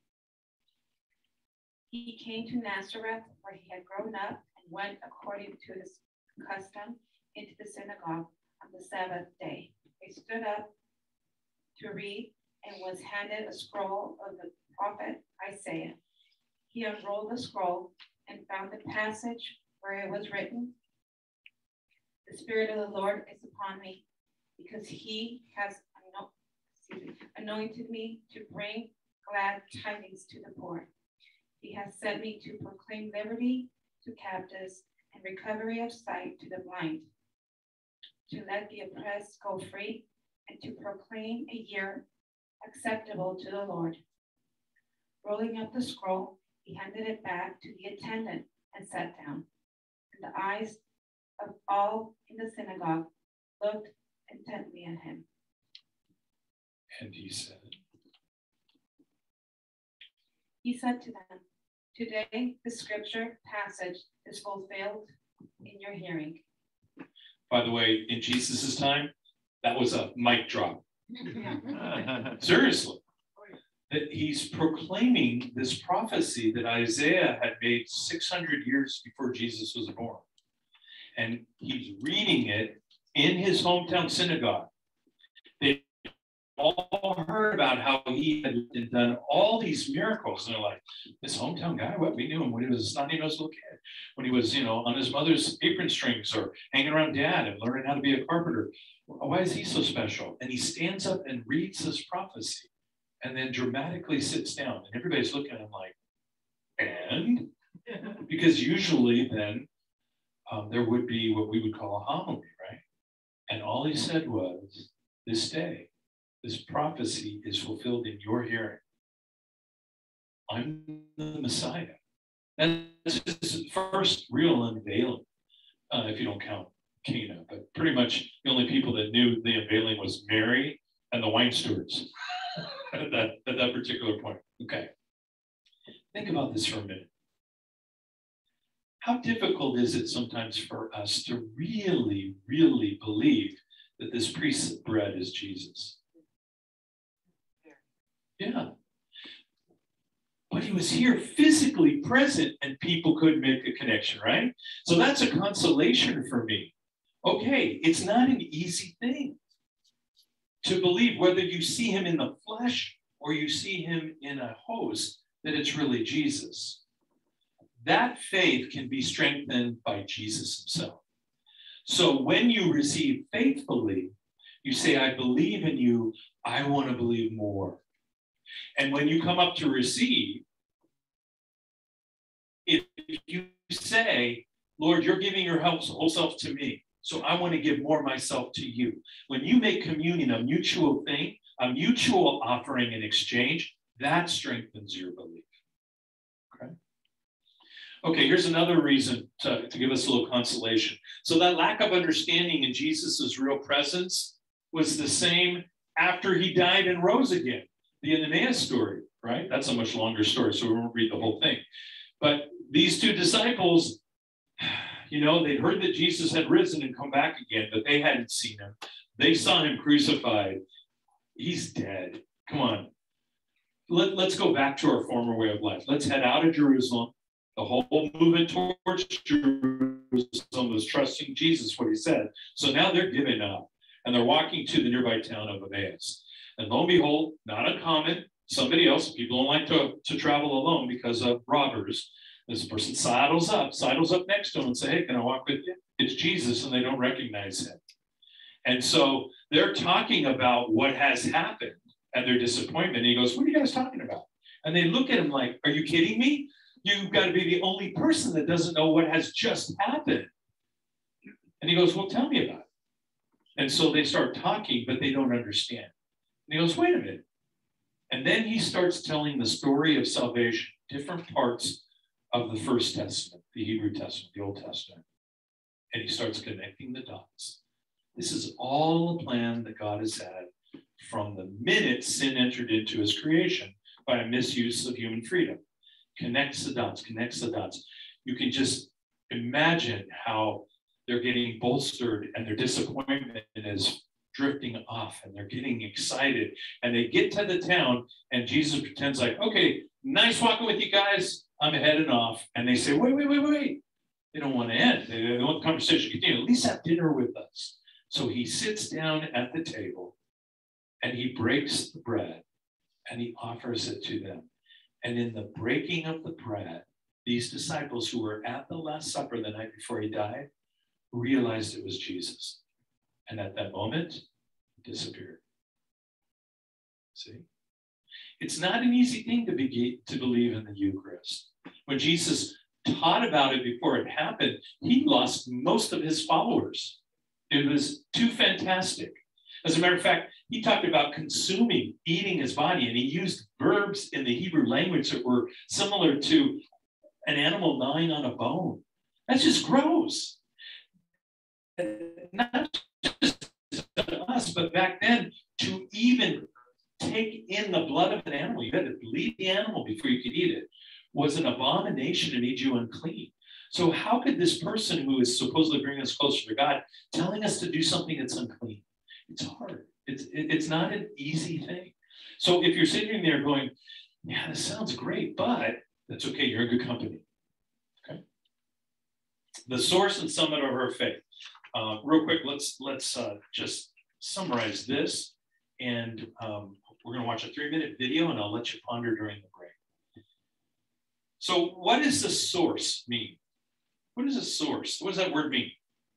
O: He came to Nazareth, where he had grown up, and went according to his custom into the synagogue on the Sabbath day. He stood up to read and was handed a scroll of the prophet Isaiah. He unrolled the scroll and found the passage where it was written, "The Spirit of the Lord is upon me, because he has anointed me to bring glad tidings to the poor. He has sent me to proclaim liberty to captives and recovery of sight to the blind, to let the oppressed go free, and to proclaim a year acceptable to the Lord." Rolling up the scroll, he handed it back to the attendant and sat down. And the eyes of all in the synagogue looked intently at him.
A: And he
O: said to them, "Today the scripture passage is fulfilled in your hearing."
A: By the way, in Jesus's time, that was a mic drop. Seriously. That he's proclaiming this prophecy that Isaiah had made 600 years before Jesus was born. And he's reading it in his hometown synagogue. They all heard about how he had done all these miracles. And they're like, this hometown guy, what? We knew him when he was a snotty-nosed little kid, when he was, on his mother's apron strings or hanging around dad and learning how to be a carpenter. Why is he so special? And he stands up and reads this prophecy and then dramatically sits down. And everybody's looking at him like, and? Because usually then there would be what we would call a homily, right? And all he said was, this day, this prophecy is fulfilled in your hearing. I'm the Messiah. And this is his first real unveiling, if you don't count Cana. But pretty much the only people that knew the unveiling was Mary and the wine stewards at that particular point. Okay. Think about this for a minute. How difficult is it sometimes for us to really, really believe that this piece of bread is Jesus? Yeah. But he was here physically present and people could make a connection, right? So that's a consolation for me. Okay, it's not an easy thing to believe, whether you see him in the flesh or you see him in a host, that it's really Jesus. That faith can be strengthened by Jesus himself. So when you receive faithfully, you say, I believe in you, I want to believe more. And when you come up to receive, if you say, Lord, you're giving your whole self to me, so I want to give more myself to you. When you make communion a mutual thing, a mutual offering and exchange, that strengthens your belief. Okay, here's another reason to give us a little consolation. So that lack of understanding in Jesus's real presence was the same after he died and rose again. The Emmaus story, right? That's a much longer story, so we won't read the whole thing. But these two disciples, they'd heard that Jesus had risen and come back again, but they hadn't seen him. They saw him crucified. He's dead. Come on. Let's go back to our former way of life. Let's head out of Jerusalem. The whole movement towards Jerusalem was trusting Jesus, what he said. So now they're giving up, and they're walking to the nearby town of Emmaus. And lo and behold, not uncommon, somebody else, people don't like to travel alone because of robbers. This person sidles up next to him and say, hey, can I walk with you? It's Jesus, and they don't recognize him. And so they're talking about what has happened and their disappointment. And he goes, what are you guys talking about? And they look at him like, are you kidding me? You've got to be the only person that doesn't know what has just happened. And he goes, well, tell me about it. And so they start talking, but they don't understand. And he goes, wait a minute. And then he starts telling the story of salvation, different parts of the First Testament, the Hebrew Testament, the Old Testament. And he starts connecting the dots. This is all a plan that God has had from the minute sin entered into his creation by a misuse of human freedom. Connects the dots, connects the dots. You can just imagine how they're getting bolstered and their disappointment is drifting off and they're getting excited. And they get to the town and Jesus pretends like, okay, nice walking with you guys. I'm heading off. And they say, wait. They don't want to end. They want the conversation to continue. At least have dinner with us. So he sits down at the table and he breaks the bread and he offers it to them. And in the breaking of the bread, these disciples who were at the Last Supper the night before he died realized it was Jesus. And at that moment, it disappeared. See? It's not an easy thing to believe in the Eucharist. When Jesus taught about it before it happened, he lost most of his followers. It was too fantastic. As a matter of fact, he talked about consuming, eating his body, and he used verbs in the Hebrew language that were similar to an animal gnawing on a bone. That's just gross. Not just to us, but back then, to even take in the blood of an animal, you had to bleed the animal before you could eat it, was an abomination and made you unclean. So how could this person who is supposedly bringing us closer to God telling us to do something that's unclean? It's hard. It's not an easy thing. So if you're sitting there going, yeah, this sounds great, but that's okay. You're in good company. Okay. The source and summit of our faith. Real quick, let's just summarize this. And we're going to watch a 3-minute video and I'll let you ponder during the break. So what does the source mean? What is a source? What does that word mean?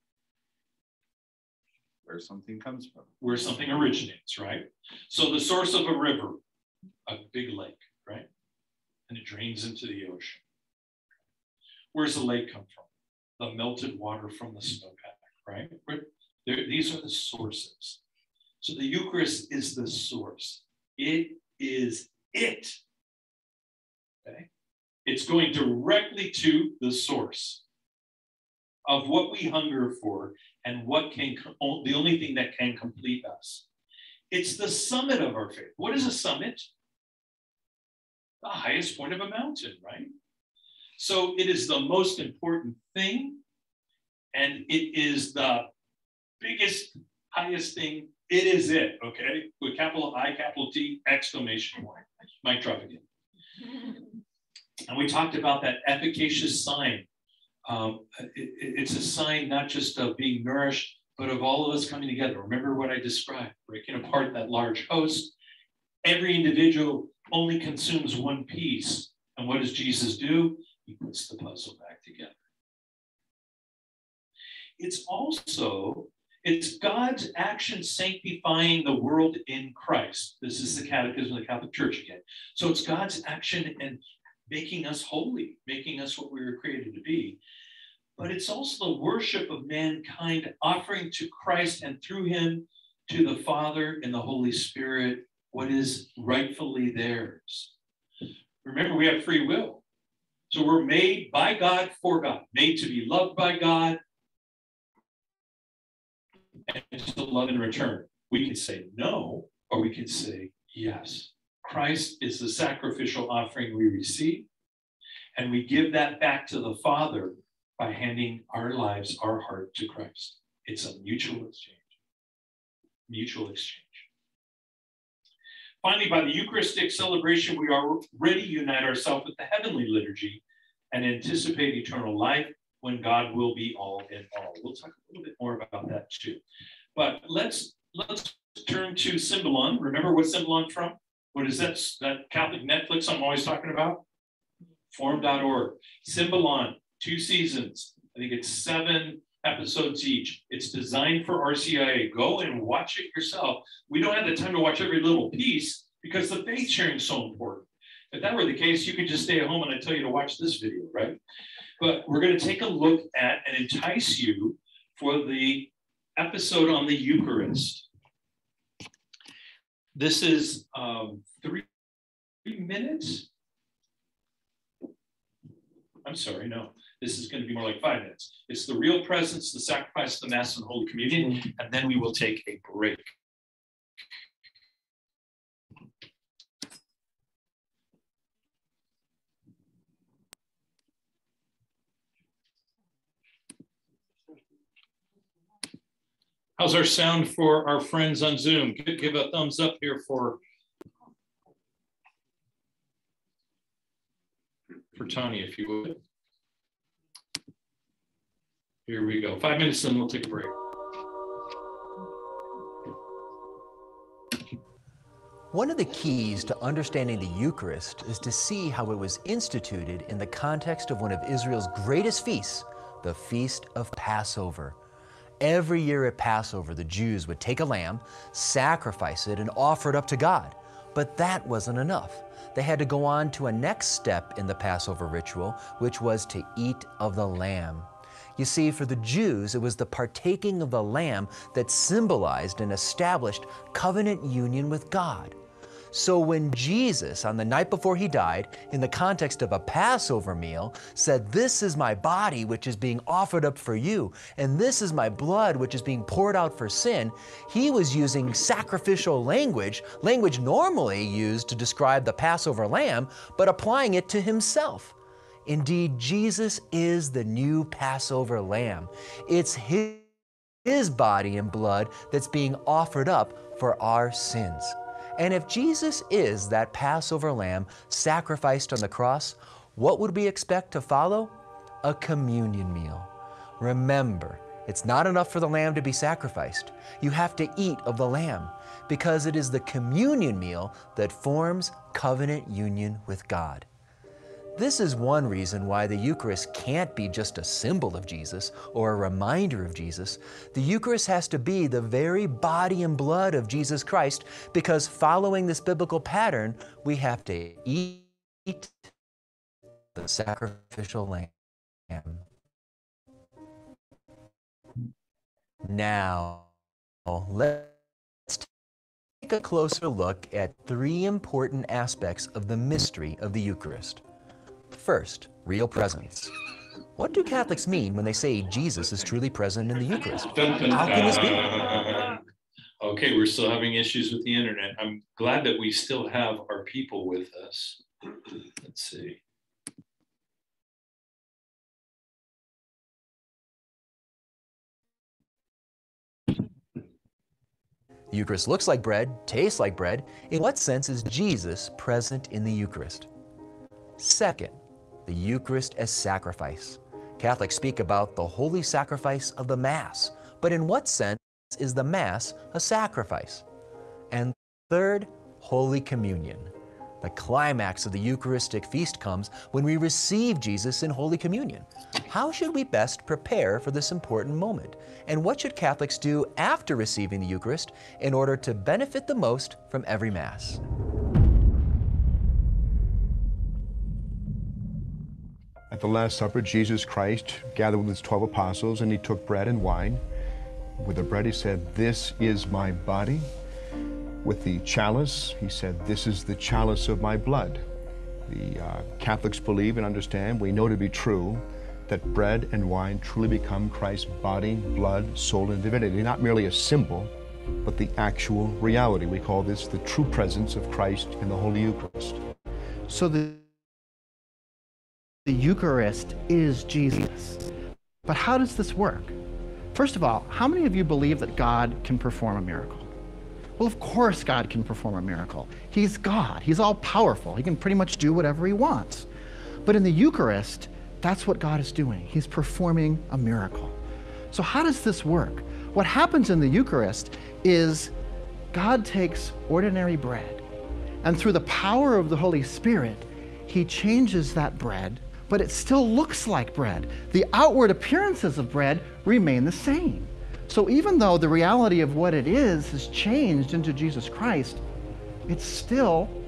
P: Where something comes from.
A: Where something originates, right? So the source of a river, a big lake, right? And it drains into the ocean. Where's the lake come from? The melted water from the snowpack, right? These are the sources. So the Eucharist is the source. It is it. Okay? It's going directly to the source of what we hunger for and what can, the only thing that can complete us. It's the summit of our faith. What is a summit? The highest point of a mountain, right? So it is the most important thing, and it is the biggest, highest thing. It is it, okay? With capital I, capital T, exclamation point. Mic drop again. And we talked about that efficacious sign. It's a sign not just of being nourished, but of all of us coming together. Remember what I described, breaking apart that large host. Every individual only consumes one piece. And what does Jesus do? He puts the puzzle back together. It's God's action sanctifying the world in Christ. This is the Catechism of the Catholic Church again. So it's God's action and making us holy, making us what we were created to be. But it's also the worship of mankind, offering to Christ and through him to the Father and the Holy Spirit what is rightfully theirs. Remember, we have free will. So we're made by God for God, made to be loved by God and to love in return. We can say no, or we can say yes. Christ is the sacrificial offering we receive, and we give that back to the Father by handing our lives, our heart to Christ. It's a mutual exchange. Mutual exchange. Finally, by the Eucharistic celebration, we already unite ourselves with the heavenly liturgy and anticipate eternal life when God will be all in all. We'll talk a little bit more about that too. But let's turn to Symbolon. Remember what Symbolon's from? What is that? That Catholic Netflix I'm always talking about? Forum.org. Symbolon, 2 seasons. I think it's 7 episodes each. It's designed for RCIA. Go and watch it yourself. We don't have the time to watch every little piece because the faith sharing is so important. If that were the case, you could just stay at home and I tell you to watch this video, right? But we're going to take a look at and entice you for the episode on the Eucharist. This is 3 minutes. I'm sorry, no. This is going to be more like 5 minutes. It's the real presence, the sacrifice, the Mass, and Holy Communion, and then we will take a break. How's our sound for our friends on Zoom? Give a thumbs up here for Tanya, if you would. Here we go. 5 minutes, then we'll take a break.
Q: One of the keys to understanding the Eucharist is to see how it was instituted in the context of one of Israel's greatest feasts, the Feast of Passover. Every year at Passover, the Jews would take a lamb, sacrifice it, and offer it up to God. But that wasn't enough. They had to go on to a next step in the Passover ritual, which was to eat of the lamb. You see, for the Jews, it was the partaking of the lamb that symbolized and established covenant union with God. So when Jesus, on the night before he died, in the context of a Passover meal, said, "This is my body which is being offered up for you, and this is my blood which is being poured out for sin," he was using sacrificial language normally used to describe the Passover lamb, but applying it to himself. Indeed, Jesus is the new Passover lamb. It's his body and blood that's being offered up for our sins. And if Jesus is that Passover lamb sacrificed on the cross, what would we expect to follow? A communion meal. Remember, it's not enough for the lamb to be sacrificed. You have to eat of the lamb, because it is the communion meal that forms covenant union with God. This is one reason why the Eucharist can't be just a symbol of Jesus or a reminder of Jesus. The Eucharist has to be the very body and blood of Jesus Christ, because following this biblical pattern, we have to eat the sacrificial lamb. Now, let's take a closer look at 3 important aspects of the mystery of the Eucharist. First, real presence. What do Catholics mean when they say Jesus is truly present in the Eucharist? How can this be?
A: Okay, we're still having issues with the internet. I'm glad that we still have our people with us. Let's see.
Q: The Eucharist looks like bread, tastes like bread. In what sense is Jesus present in the Eucharist? Second, the Eucharist as sacrifice. Catholics speak about the holy sacrifice of the Mass, but in what sense is the Mass a sacrifice? And third, Holy Communion. The climax of the Eucharistic feast comes when we receive Jesus in Holy Communion. How should we best prepare for this important moment? And what should Catholics do after receiving the Eucharist in order to benefit the most from every Mass?
R: At the Last Supper, Jesus Christ gathered with his 12 apostles, and he took bread and wine. With the bread, he said, "This is my body." With the chalice, he said, "This is the chalice of my blood." The Catholics believe and understand, we know to be true, that bread and wine truly become Christ's body, blood, soul, and divinity. Not merely a symbol, but the actual reality. We call this the true presence of Christ in the Holy Eucharist.
S: So the Eucharist is Jesus. But how does this work? First of all, how many of you believe that God can perform a miracle? Well, of course God can perform a miracle. He's God. He's all powerful. He can pretty much do whatever he wants. But in the Eucharist, that's what God is doing. He's performing a miracle. So how does this work? What happens in the Eucharist is God takes ordinary bread, and through the power of the Holy Spirit, he changes that bread, but it still looks like bread. The outward appearances of bread remain the same. So even though the reality of what it is has changed into Jesus Christ, it's still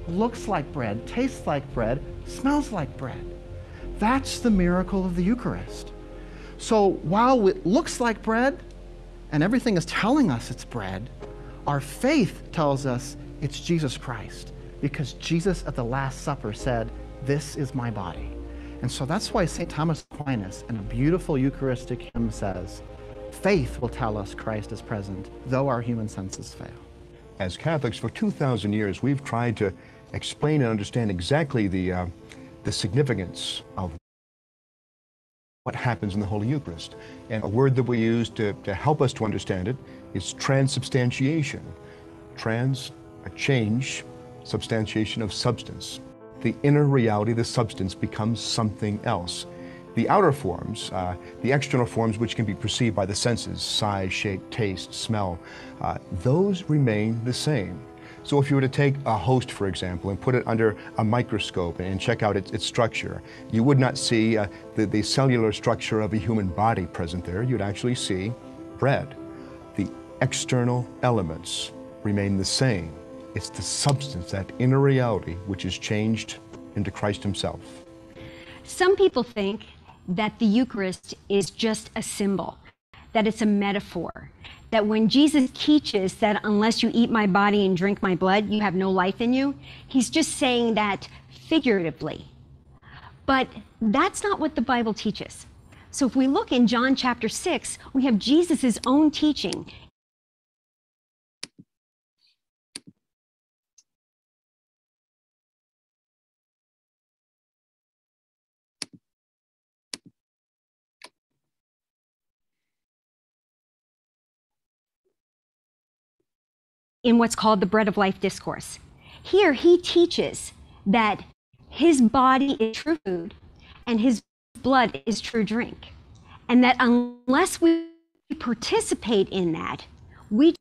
S: looks like bread, tastes like bread, smells like bread. That's the miracle of the Eucharist. So while it looks like bread, and everything is telling us it's bread, our faith tells us it's Jesus Christ, because Jesus at the Last Supper said, "This is my body." And so that's why St. Thomas Aquinas in a beautiful Eucharistic hymn says, faith will tell us Christ is present, though our human senses fail.
R: As Catholics, for 2,000 years, we've tried to explain and understand exactly the significance of what happens in the Holy Eucharist. And a word that we use to help us to understand it is transubstantiation. Trans, a change, substantiation of substance. The inner reality, the substance, becomes something else. The outer forms, the external forms which can be perceived by the senses, size, shape, taste, smell, those remain the same. So if you were to take a host, for example, and put it under a microscope and check out its structure, you would not see the cellular structure of a human body present there. You'd actually see bread. The external elements remain the same. It's the substance, that inner reality, which is changed into Christ himself.
T: Some people think that the Eucharist is just a symbol, that it's a metaphor, that when Jesus teaches that unless you eat my body and drink my blood, you have no life in you, he's just saying that figuratively. But that's not what the Bible teaches. So if we look in John chapter 6, we have Jesus' own teaching. In what's called the Bread of Life discourse. Here he teaches that his body is true food and his blood is true drink. And that unless we participate in that, we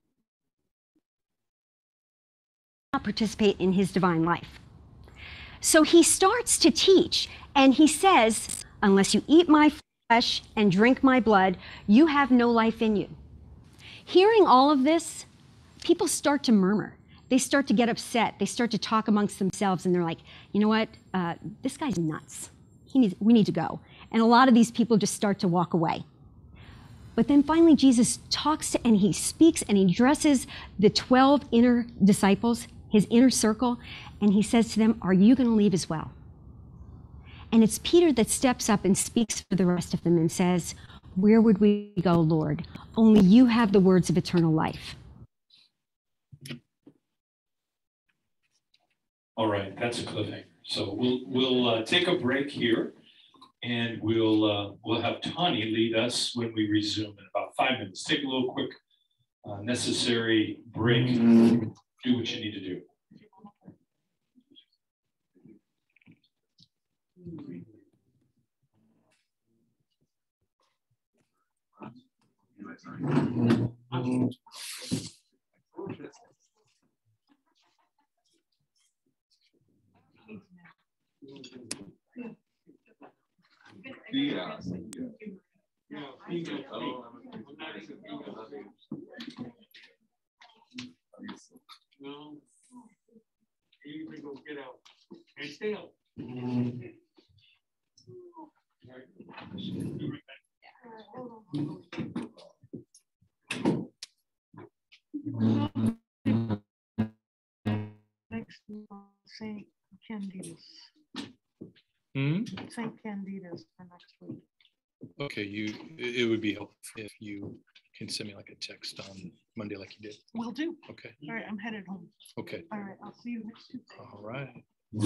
T: not participate in his divine life. So he starts to teach and he says, unless you eat my flesh and drink my blood, you have no life in you. Hearing all of this, people start to murmur. They start to get upset. They start to talk amongst themselves and they're like, you know what, this guy's nuts. We need to go. And a lot of these people just start to walk away. But then finally Jesus talks to, and he speaks and he addresses the 12 inner disciples, his inner circle, and he says to them, are you going to leave as well? And it's Peter that steps up and speaks for the rest of them and says, where would we go, Lord? Only you have the words of eternal life.
A: All right, that's a cliffhanger. So we'll take a break here, and we'll have Tani lead us when we resume in about 5 minutes. Take a little quick necessary break. Do what you need to do.
C: No, you can go get out and stay out.
D: Next Saint Candidas. Saint Candidas for next week.
U: Okay, it would be helpful if you can send me like a text on Monday like you did.
D: Will do.
U: Okay.
D: All right, I'm headed home.
U: Okay.
D: All right, I'll see you next Tuesday.
U: All right.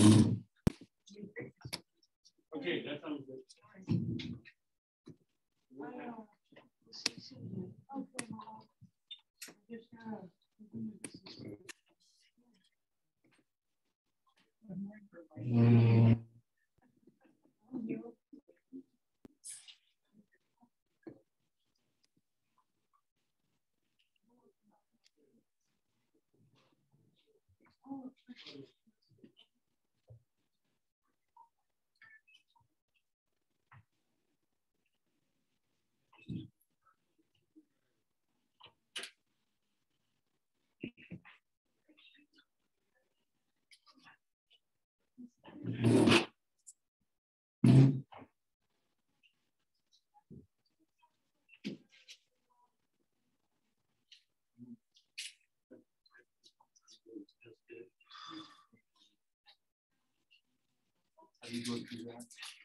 C: Okay, that sounds good.
A: you go through that.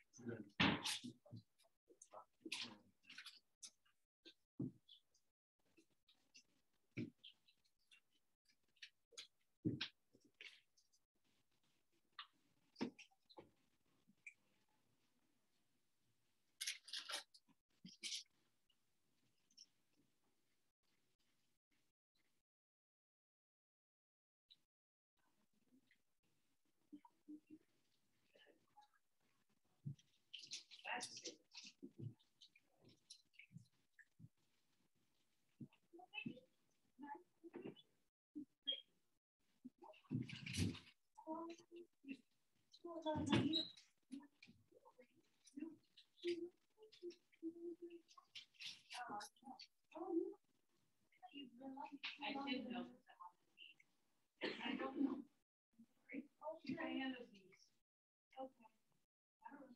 N: I did know that. I don't know. Diana these. Okay. I don't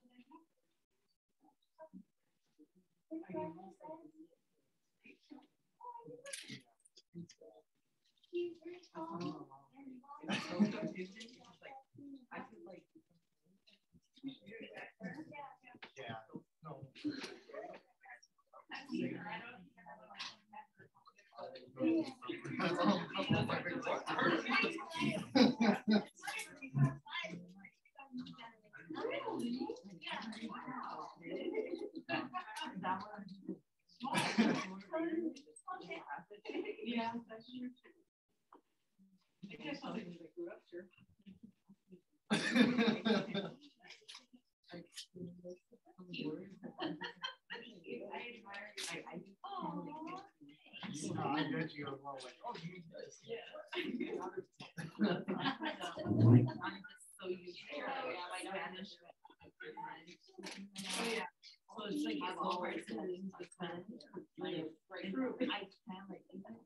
N: Yeah, that's true. I guess I'll grew up here.
S: I bet you are more like, oh, you guys.
N: Yeah. So you share my Spanish. Oh yeah. So it's like it's all right to defend. Like through I can like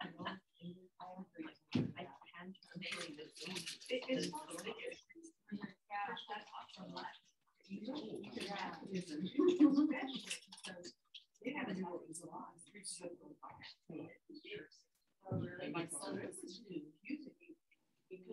N: I can maybe this it's yeah, that's awesome. They haven't had these laws. My son was music. He's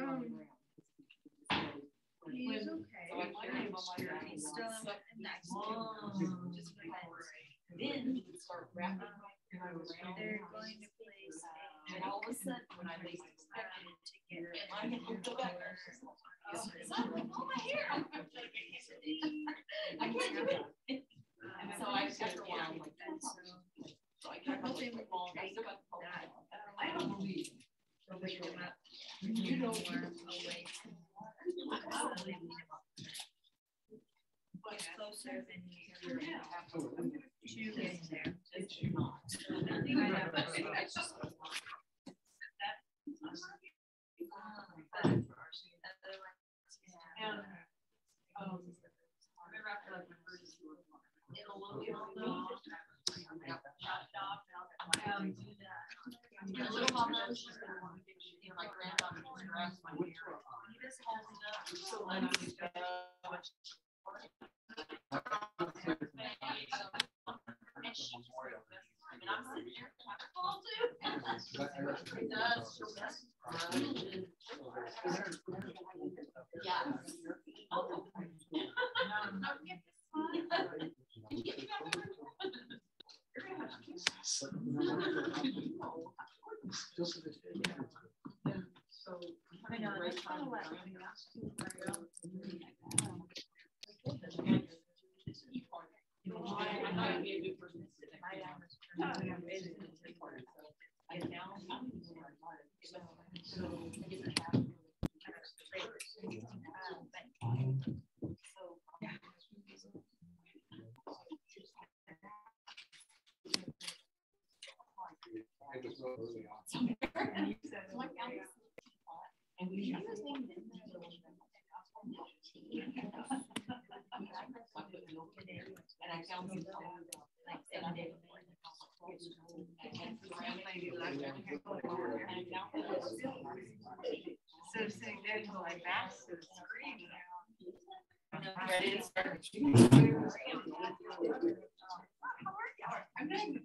N: okay. He's still in that just then he would start rapping around. They're going to place and all of a sudden when I least expected it to get I can go back there. Oh my hair. I can't do it. And so I kept her on like that. So I kept her long. I still got the I don't believe. You don't want away. But closer than you're to getting there. It's not. I just my granddaughter just grabs my hair. He just holds it up so and I'm sitting there trying to fall too. It does. Yeah. So I know that's kind of what I might be a good person to sit and we use his name in and I found him like 7 days before the house closed. And so sitting there until I passed to the screen. I'm good.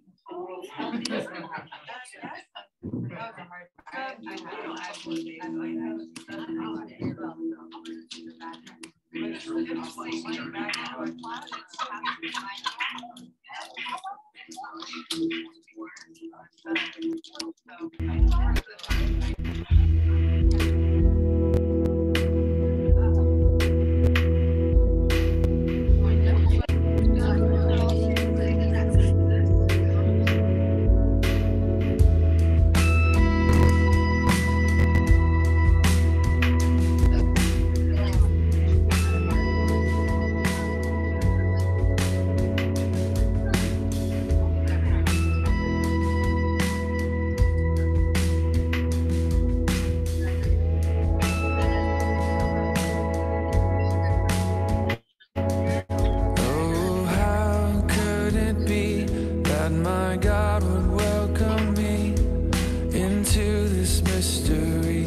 E: Oh, how could it be that my God would welcome me into this mystery?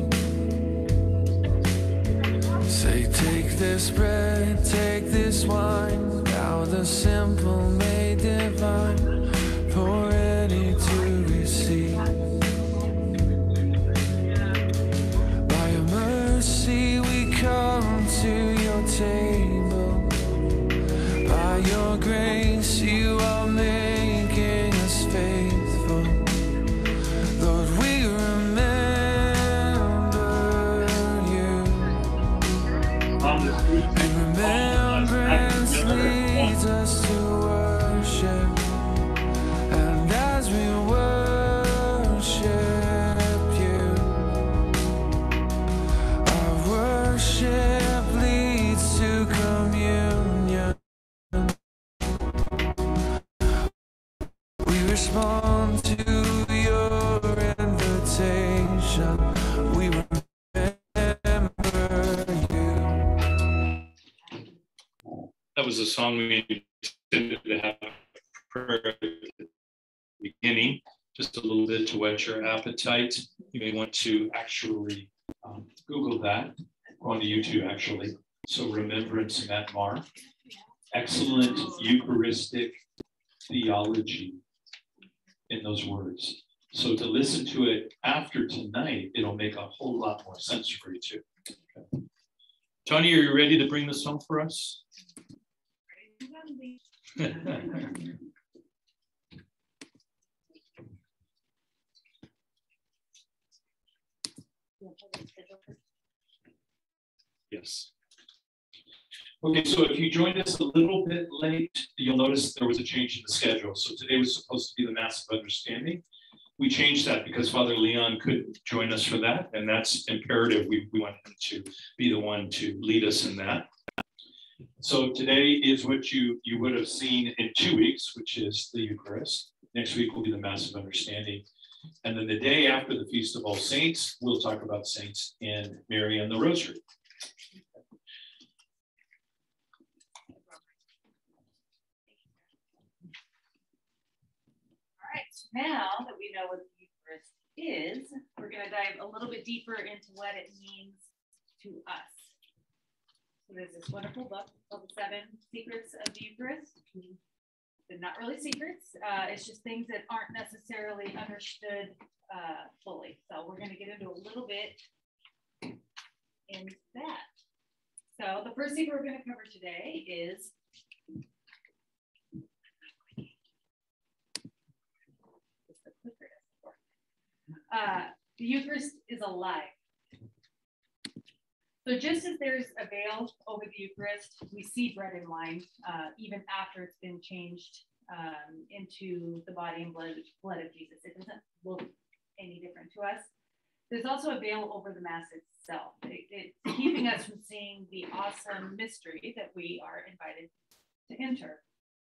E: Say, take this bread, take this wine, now the simple made divine, for any to receive. By your mercy we come to your table. By your grace you are making us faithful. Lord, we remember you. And remembrance leads us to worship. And as we worship you, our worship leads to communion. We respond to your invitation. We remember you.
A: That was a song we intended to have prayer at the beginning, just a little bit to whet your appetite. You may want to actually Google that, go onto YouTube actually. So Remembrance Matt Maher. Excellent Eucharistic theology in those words. So to listen to it after tonight, it'll make a whole lot more sense for you too. Okay. Tony, are you ready to bring the song for us? Yes. Okay, so if you joined us a little bit late, you'll notice there was a change in the schedule. So today was supposed to be the Mass of Understanding. We changed that because Father Leon couldn't join us for that, and that's imperative. We want him to be the one to lead us in that. So today is what you would have seen in 2 weeks, which is the Eucharist. Next week will be the Mass of Understanding. And then the day after the Feast of All Saints, we'll talk about Saints and Mary and the Rosary.
H: All right, now that we know what the Eucharist is, we're going to dive a little bit deeper into what it means to us. So there's this wonderful book called The 7 Secrets of the Eucharist. They're not really secrets. It's just things that aren't necessarily understood fully. So we're going to get into a little bit into that. So the first secret we're going to cover today is the Eucharist is alive. So just as there's a veil over the Eucharist, we see bread and wine even after it's been changed into the body and blood of Jesus. It doesn't look any different to us. There's also a veil over the Mass itself. It's keeping us from seeing the awesome mystery that we are invited to enter.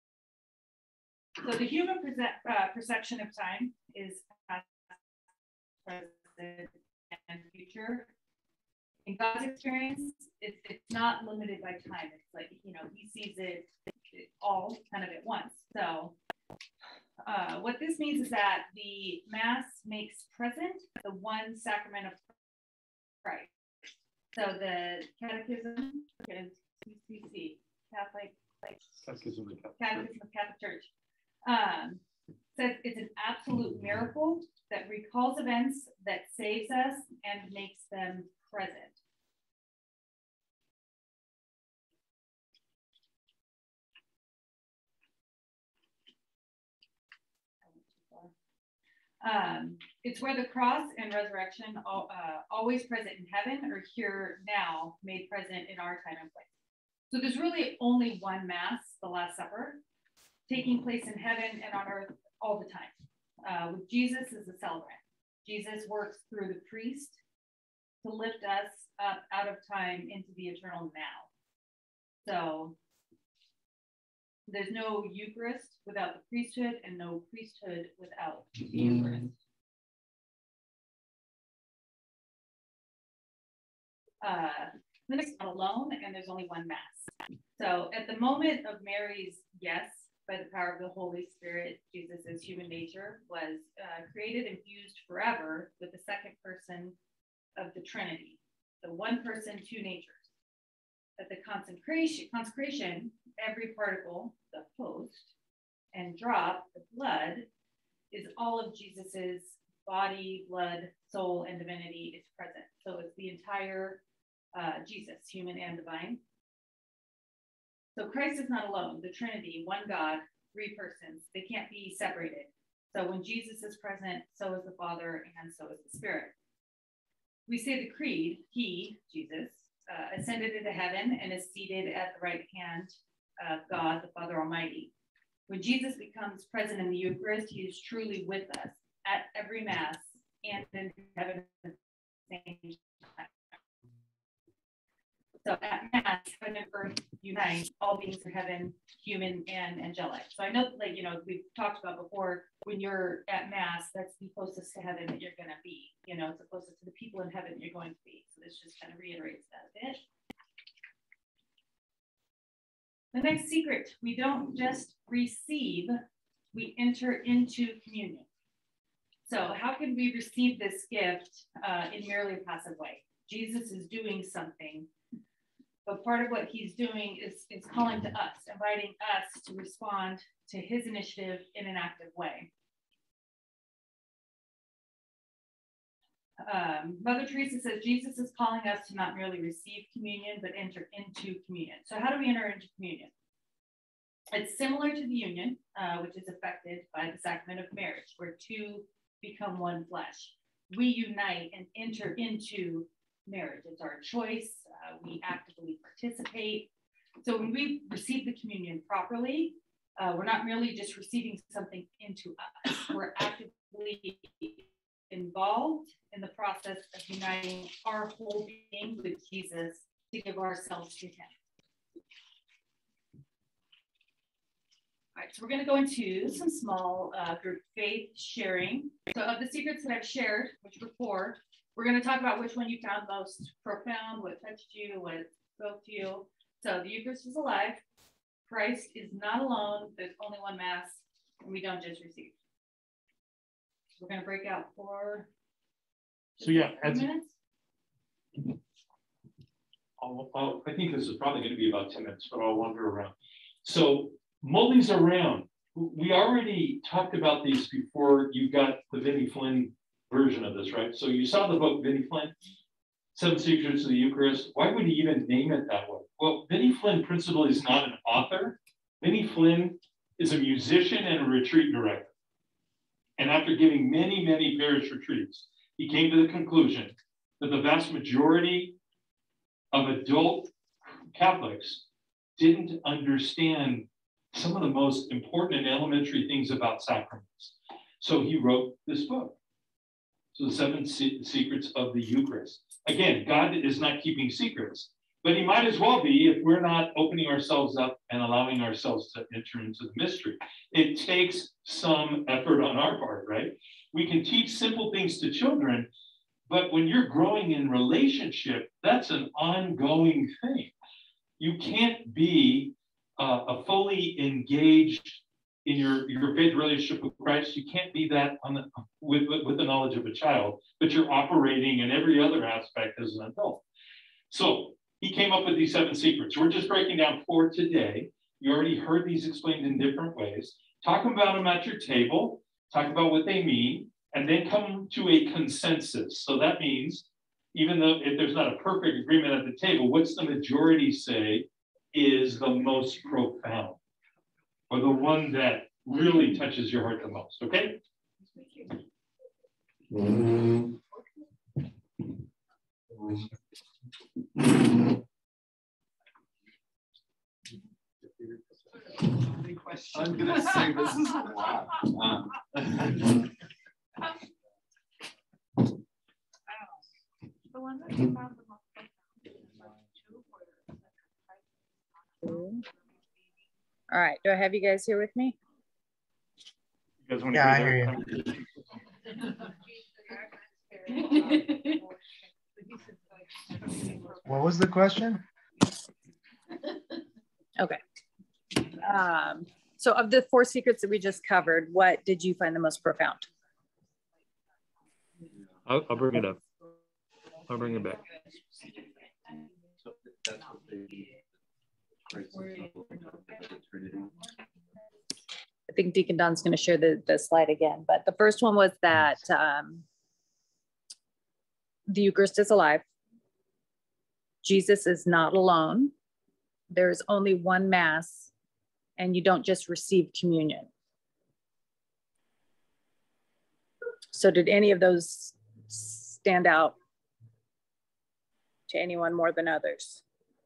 H: So the human perception of time is past, present, and future. In God's experience, it's not limited by time. It's like, you know, he sees it all kind of at once. So what this means is that the Mass makes present the one sacrament of Christ. So the Catechism is CCC, Catechism of Catholic Church. Says it's an absolute miracle that recalls events that saves us and makes them present.
I: It's where the cross and resurrection always present in heaven or here now made present in our time and place. So there's really only one Mass, the Last Supper, taking place in heaven and on earth all the time. With Jesus as the celebrant. Jesus works through the priest to lift us up out of time into the eternal now. So there's no Eucharist without the priesthood and no priesthood without the Eucharist. Then it's not alone and there's only one Mass. So at the moment of Mary's yes, by the power of the Holy Spirit, Jesus' human nature was created and fused forever with the second person of the Trinity. The one person, two natures. At the consecration, every particle, the host, and drop, the blood, is all of Jesus's body, blood, soul, and divinity is present. So it's the entire Jesus, human and divine. So Christ is not alone. The Trinity, one God, three persons. They can't be separated. So when Jesus is present, so is the Father, and so is the Spirit. We say the creed, he, Jesus, ascended into heaven and is seated at the right hand of God, the Father Almighty. When Jesus becomes present in the Eucharist, he is truly with us at every Mass and in heaven at the same time. So at Mass, heaven and earth unite, all beings in heaven, human and angelic. So I know, like, you know, we've talked about before, when you're at Mass, that's the closest to heaven that you're going to be. You know, it's the closest to the people in heaven that you're going to be. So this just kind of reiterates that a bit. The next secret, we don't just receive, we enter into communion. So how can we receive this gift in merely a passive way? Jesus is doing something. But part of what he's doing is calling to us, inviting us to respond to his initiative in an active way. Mother Teresa says Jesus is calling us to not merely receive communion, but enter into communion. So how do we enter into communion? It's similar to the union, which is effected by the sacrament of marriage, where two become one flesh. We unite and enter into marriage. It's our choice. We actively participate. So when we receive the communion properly, we're not merely just receiving something into us. We're actively involved in the process of uniting our whole being with Jesus to give ourselves to him. All right, so we're going to go into some small group faith sharing. So of the secrets that I've shared, which were 4, we're going to talk about which one you found most profound, what touched you, what spoke to you. So the Eucharist is alive. Christ is not alone. There's only one Mass, and we don't just receive. We're going to break out for
A: so yeah,
I: 10 minutes.
A: I think this is probably going to be about 10 minutes, but I'll wander around. So mull these around. We already talked about these before you got the Vinnie Flynn version of this, right? So you saw the book Vinnie Flynn, 7 Secrets of the Eucharist. Why would he even name it that way? Well, Vinnie Flynn principally is not an author. Vinnie Flynn is a musician and a retreat director. And after giving many, many parish retreats, he came to the conclusion that the vast majority of adult Catholics didn't understand some of the most important and elementary things about sacraments. So he wrote this book. So the 7 Secrets of the Eucharist. Again, God is not keeping secrets, but he might as well be if we're not opening ourselves up and allowing ourselves to enter into the mystery. It takes some effort on our part, right? We can teach simple things to children, but when you're growing in relationship, that's an ongoing thing. You can't be a fully engaged in your faith relationship with Christ. You can't be that with the knowledge of a child, but you're operating in every other aspect as an adult. So he came up with these 7 secrets. We're just breaking down 4 today. You already heard these explained in different ways. Talk about them at your table, talk about what they mean, and then come to a consensus. So that means, even though if there's not a perfect agreement at the table, what's the majority say is the most profound, or the one that really touches your heart the most, okay?
P: I'm gonna say this is a lot.
B: The one that you found the most
H: All right, do I have you guys here with me?
P: You guys want
G: Yeah, I hear you. What was the question?
H: Okay. So of the 4 secrets that we just covered, what did you find the most profound?
U: I'll bring it up. I'll bring it back.
H: I think Deacon Don's going to share the slide again, but the first one was that the Eucharist is alive. Jesus is not alone. There is only one Mass, and you don't just receive communion. So did any of those stand out to anyone more than others?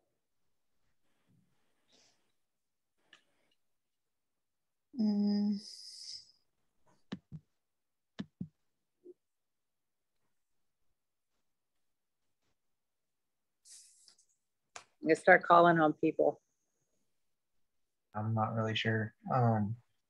H: I'm gonna start calling on people.
G: I'm not really sure.
H: All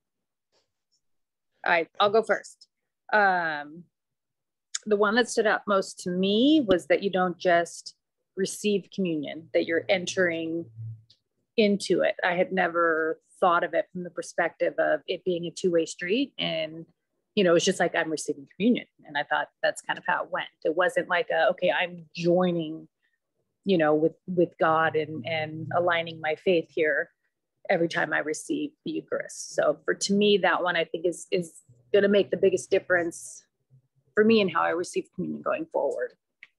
H: right, I'll go first. The one that stood out most to me was that you don't just receive communion, that you're entering into it. I had never thought of it from the perspective of it being a two-way street. And, you know, it's just like, I'm receiving communion. And I thought that's kind of how it went. It wasn't like, okay, I'm joining, you know, with God and aligning my faith here every time I receive the Eucharist. So to me, that one I think is going to make the biggest difference for me in how I receive communion going forward.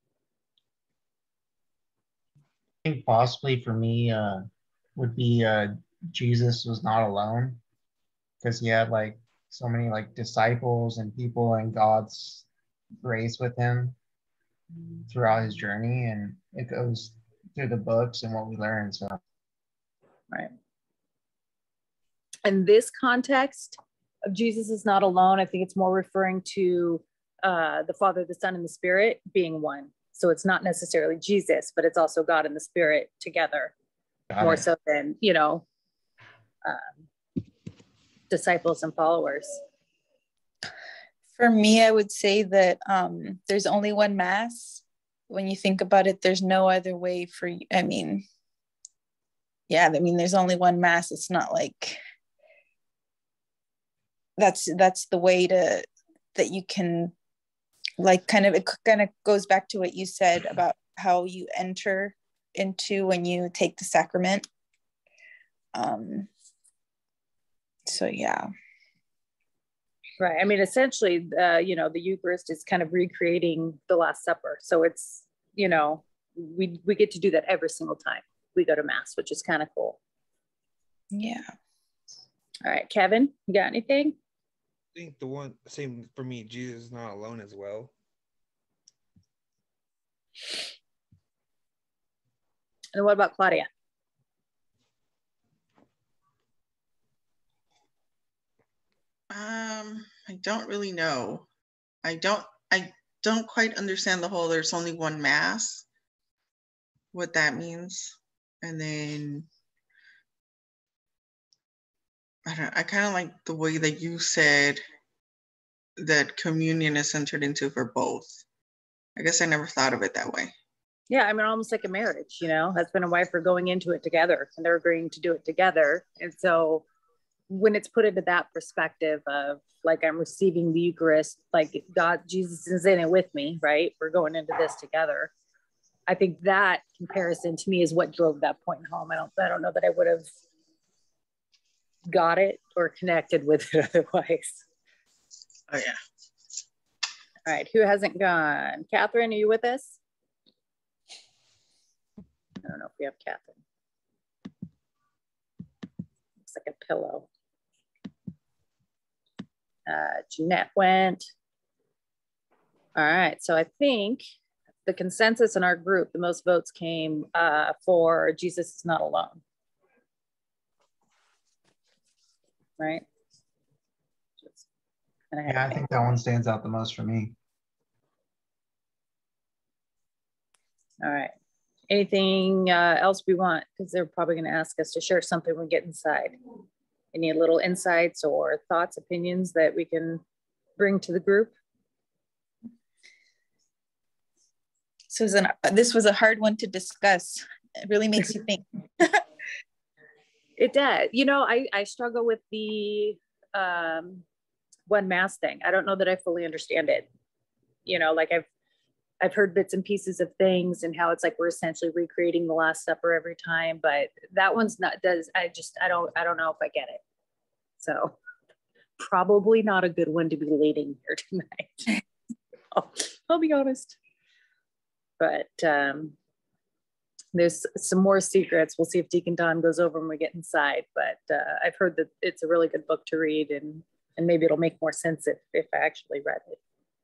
G: I think possibly for me would be Jesus was not alone, because he had like so many like disciples and people and God's grace with him throughout his journey, and it goes through the books and what we learn. So
H: right. In this context of Jesus is not alone, I think it's more referring to the Father, the Son, and the Spirit being one. So it's not necessarily Jesus, but it's also God and the Spirit together, more so than, you know, disciples and followers.
L: For me, I would say that there's only one Mass. When you think about it, there's no other way for you. I mean, yeah, I mean, there's only one Mass. It's not like that's the way that you can, like, it kind of goes back to what you said about how you enter into when you take the sacrament. So yeah.
H: Right. I mean, essentially, you know, the Eucharist is kind of recreating the Last Supper. So it's, you know, we get to do that every single time we go to Mass, which is kind of cool.
L: Yeah.
H: All right, Kevin, you got anything?
F: I think the one, same for me, Jesus is not alone as well.
H: And what about Claudia?
M: I don't really know. I don't quite understand the whole there's only one Mass, what that means. And then I kind of like the way that you said that communion is entered into for both. I guess I never thought of it that way.
H: Yeah, I mean, almost like a marriage, you know, husband and wife are going into it together and they're agreeing to do it together. And so when it's put into that perspective of like, I'm receiving the Eucharist, like God, Jesus is in it with me, right? We're going into this together. I think that comparison to me is what drove that point home. I don't know that I would have got it or connected with it otherwise.
M: Oh yeah.
H: All right, who hasn't gone? Catherine, are you with us? I don't know if we have Catherine. Looks like a pillow. Jeanette went. All right, so I think the consensus in our group, the most votes came for Jesus is not alone. Right?
G: Yeah, I think that one stands out the most for me.
H: All right. Anything else we want? Because they're probably going to ask us to share something when we get inside. Any little insights or thoughts, opinions that we can bring to the group?
L: Susan, this was a hard one to discuss. It really makes you think.
H: It does. You know, I struggle with the one mass thing. I don't know that I fully understand it. You know, like I've heard bits and pieces of things and how it's like we're essentially recreating the Last Supper every time, but that one's not I don't know if I get it. So probably not a good one to be leading here tonight. I'll be honest. But there's some more secrets. We'll see if Deacon Don goes over when we get inside. But I've heard that it's a really good book to read, and maybe it'll make more sense if I actually read it.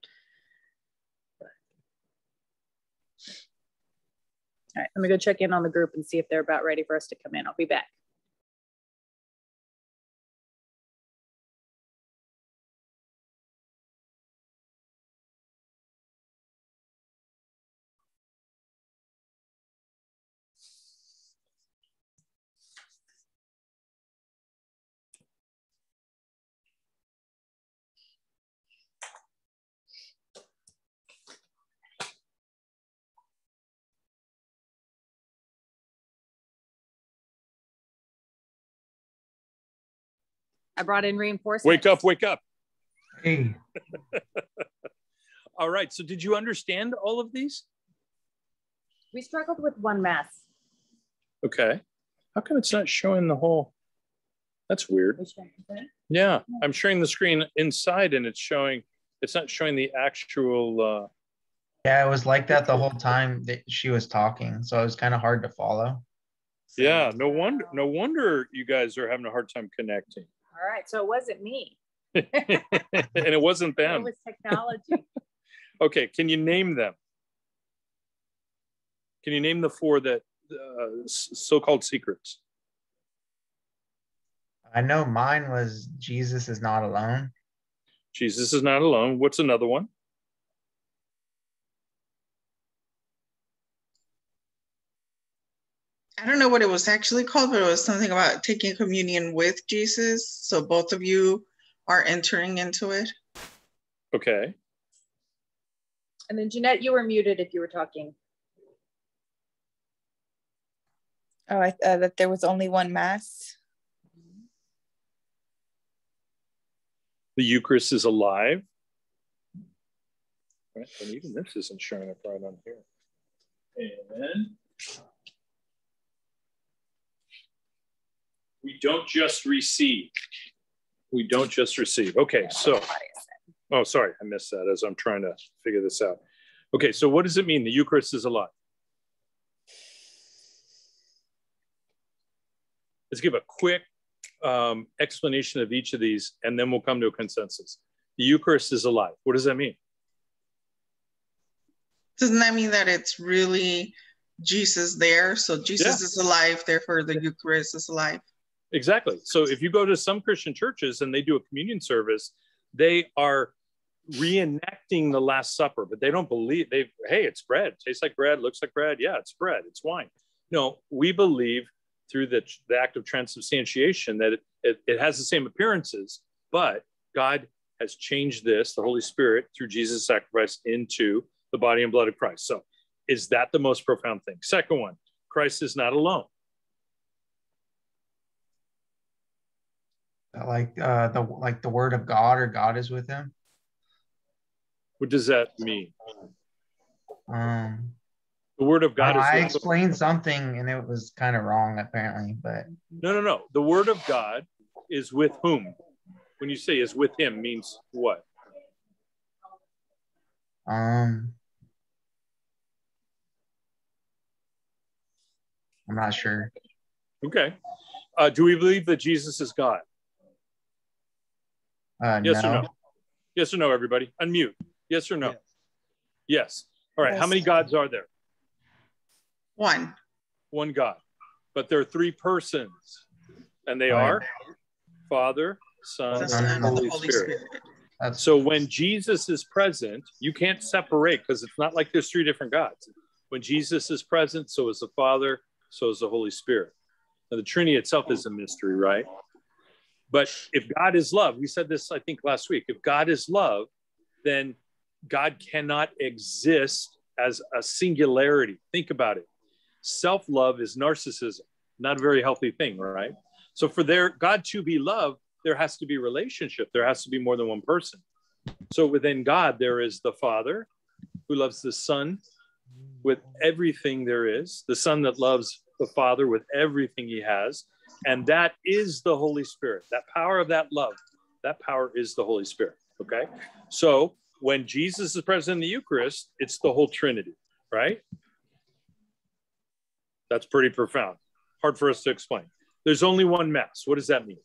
H: All right, let me go check in on the group and see if they're about ready for us to come in. I'll be back. I brought in reinforcements.
U: Wake up, wake up.
G: Hey.
U: All right, so did you understand all of these?
H: We struggled with one mass.
U: Okay. How come it's not showing the whole? That's weird. Yeah, I'm sharing the screen inside and it's not showing the actual.
G: Yeah, it was like that the whole time that she was talking. So it was kind of hard to follow.
U: Yeah, no wonder you guys are having a hard time connecting.
H: All right, so it wasn't me.
U: And it wasn't them.
H: It was technology.
U: Okay, can you name them? Can you name the four that so-called secrets?
G: I know mine was Jesus is not alone.
U: Jesus is not alone. What's another one?
M: I don't know what it was actually called, but it was something about taking communion with Jesus. So both of you are entering into it.
U: Okay.
H: And then Jeanette, you were muted if you were talking.
L: Oh, that there was only one mass.
U: The Eucharist is alive. Right, and even this isn't showing up right on here. And we don't just receive. We don't just receive. Okay, so, oh, sorry, I missed that as I'm trying to figure this out. Okay, so what does it mean? The Eucharist is alive. Let's give a quick explanation of each of these, and then we'll come to a consensus. The Eucharist is alive. What does that mean?
M: Doesn't that mean that it's really Jesus there? So Jesus is alive, therefore the Eucharist is alive.
U: Exactly. So if you go to some Christian churches and they do a communion service, they are reenacting the Last Supper, but they don't believe hey, it's bread, tastes like bread, looks like bread. Yeah, it's bread, it's wine. No, we believe through the act of transubstantiation that it has the same appearances, but God has changed this, the Holy Spirit, through Jesus' sacrifice into the body and blood of Christ. So is that the most profound thing? Second one, Christ is not alone.
G: Like the word of God, or God is with him.
U: What does that mean? The word of God is
G: I explained something and it was kind of wrong apparently, but
U: no. The word of God is with whom? When you say is with him means what?
G: I'm not sure.
U: Okay. Do we believe that Jesus is God? Yes
G: No.
U: or no? Yes or no, everybody? Unmute. Yes or no? Yes. All right. How many gods are there?
M: One.
U: One God. But there are three persons. And they
G: Right.
U: are Father, Son,
M: The Son
U: and
M: and the
U: Holy
M: Holy
U: Spirit.
M: Spirit.
U: So when Jesus is present, you can't separate, because it's not like there's three different gods. When Jesus is present, so is the Father, so is the Holy Spirit. Now, the Trinity itself is a mystery, right? But if God is love, we said this, I think, last week. If God is love, then God cannot exist as a singularity. Think about it. Self-love is narcissism, not a very healthy thing, right? So for God to be love, there has to be relationship. There has to be more than one person. So within God, there is the Father who loves the Son with everything there is, the Son that loves the Father with everything he has. And that is the Holy Spirit. That power of that love, that power is the Holy Spirit. Okay. So when Jesus is present in the Eucharist, it's the whole Trinity, right? That's pretty profound. Hard for us to explain. There's only one Mass. What does that mean?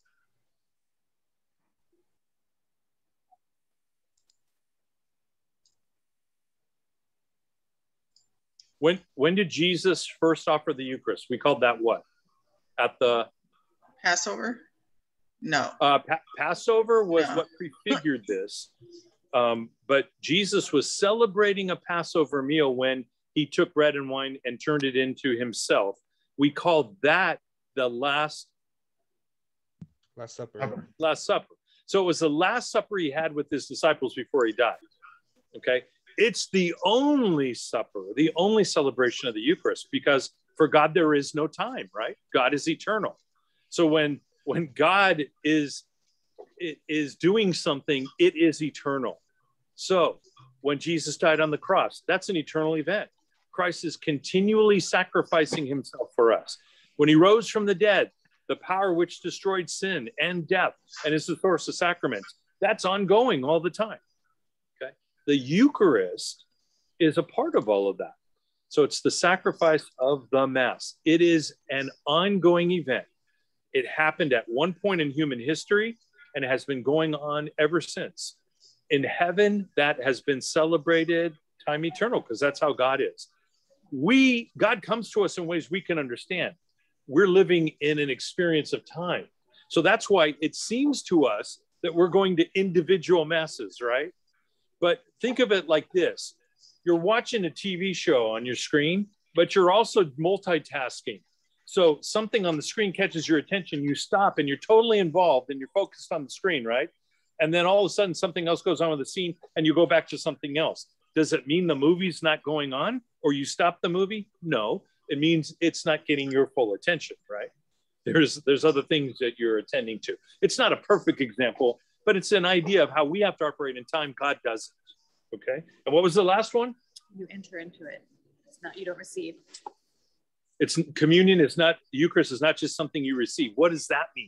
U: When did Jesus first offer the Eucharist? We called that what? At the
M: Passover? No.
U: Passover was what prefigured this. But Jesus was celebrating a Passover meal when he took bread and wine and turned it into himself. We called that the Last
F: Supper.
U: Last Supper. So it was the Last Supper he had with his disciples before he died. Okay. It's the only supper, the only celebration of the Eucharist, because for God, there is no time, right? God is eternal. So when God is doing something, it is eternal. So when Jesus died on the cross, that's an eternal event. Christ is continually sacrificing himself for us. When he rose from the dead, the power which destroyed sin and death and is the source of sacraments, that's ongoing all the time. Okay. The Eucharist is a part of all of that. So it's the sacrifice of the Mass. It is an ongoing event. It happened at one point in human history and it has been going on ever since. In heaven, that has been celebrated time eternal, because that's how God is. God comes to us in ways we can understand. We're living in an experience of time. So that's why it seems to us that we're going to individual masses, right? But think of it like this. You're watching a TV show on your screen, but you're also multitasking. So something on the screen catches your attention, you stop and you're totally involved and you're focused on the screen, right? And then all of a sudden something else goes on with the scene and you go back to something else. Does it mean the movie's not going on or you stop the movie? No, it means it's not getting your full attention, right? There's other things that you're attending to. It's not a perfect example, but it's an idea of how we have to operate in time. God does it, okay? And what was the last one?
H: You enter into it. It's not, you don't receive.
U: It's communion is not, the Eucharist is not just something you receive. What does that mean?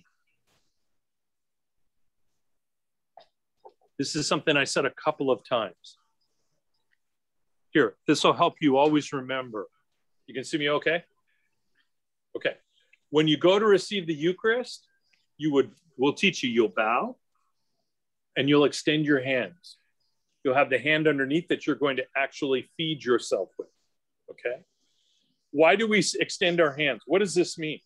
U: This is something I said a couple of times. Here, this will help you always remember. You can see me okay? Okay. When you go to receive the Eucharist, we'll teach you, you'll bow and you'll extend your hands. You'll have the hand underneath that you're going to actually feed yourself with, okay? Why do we extend our hands? What does this mean?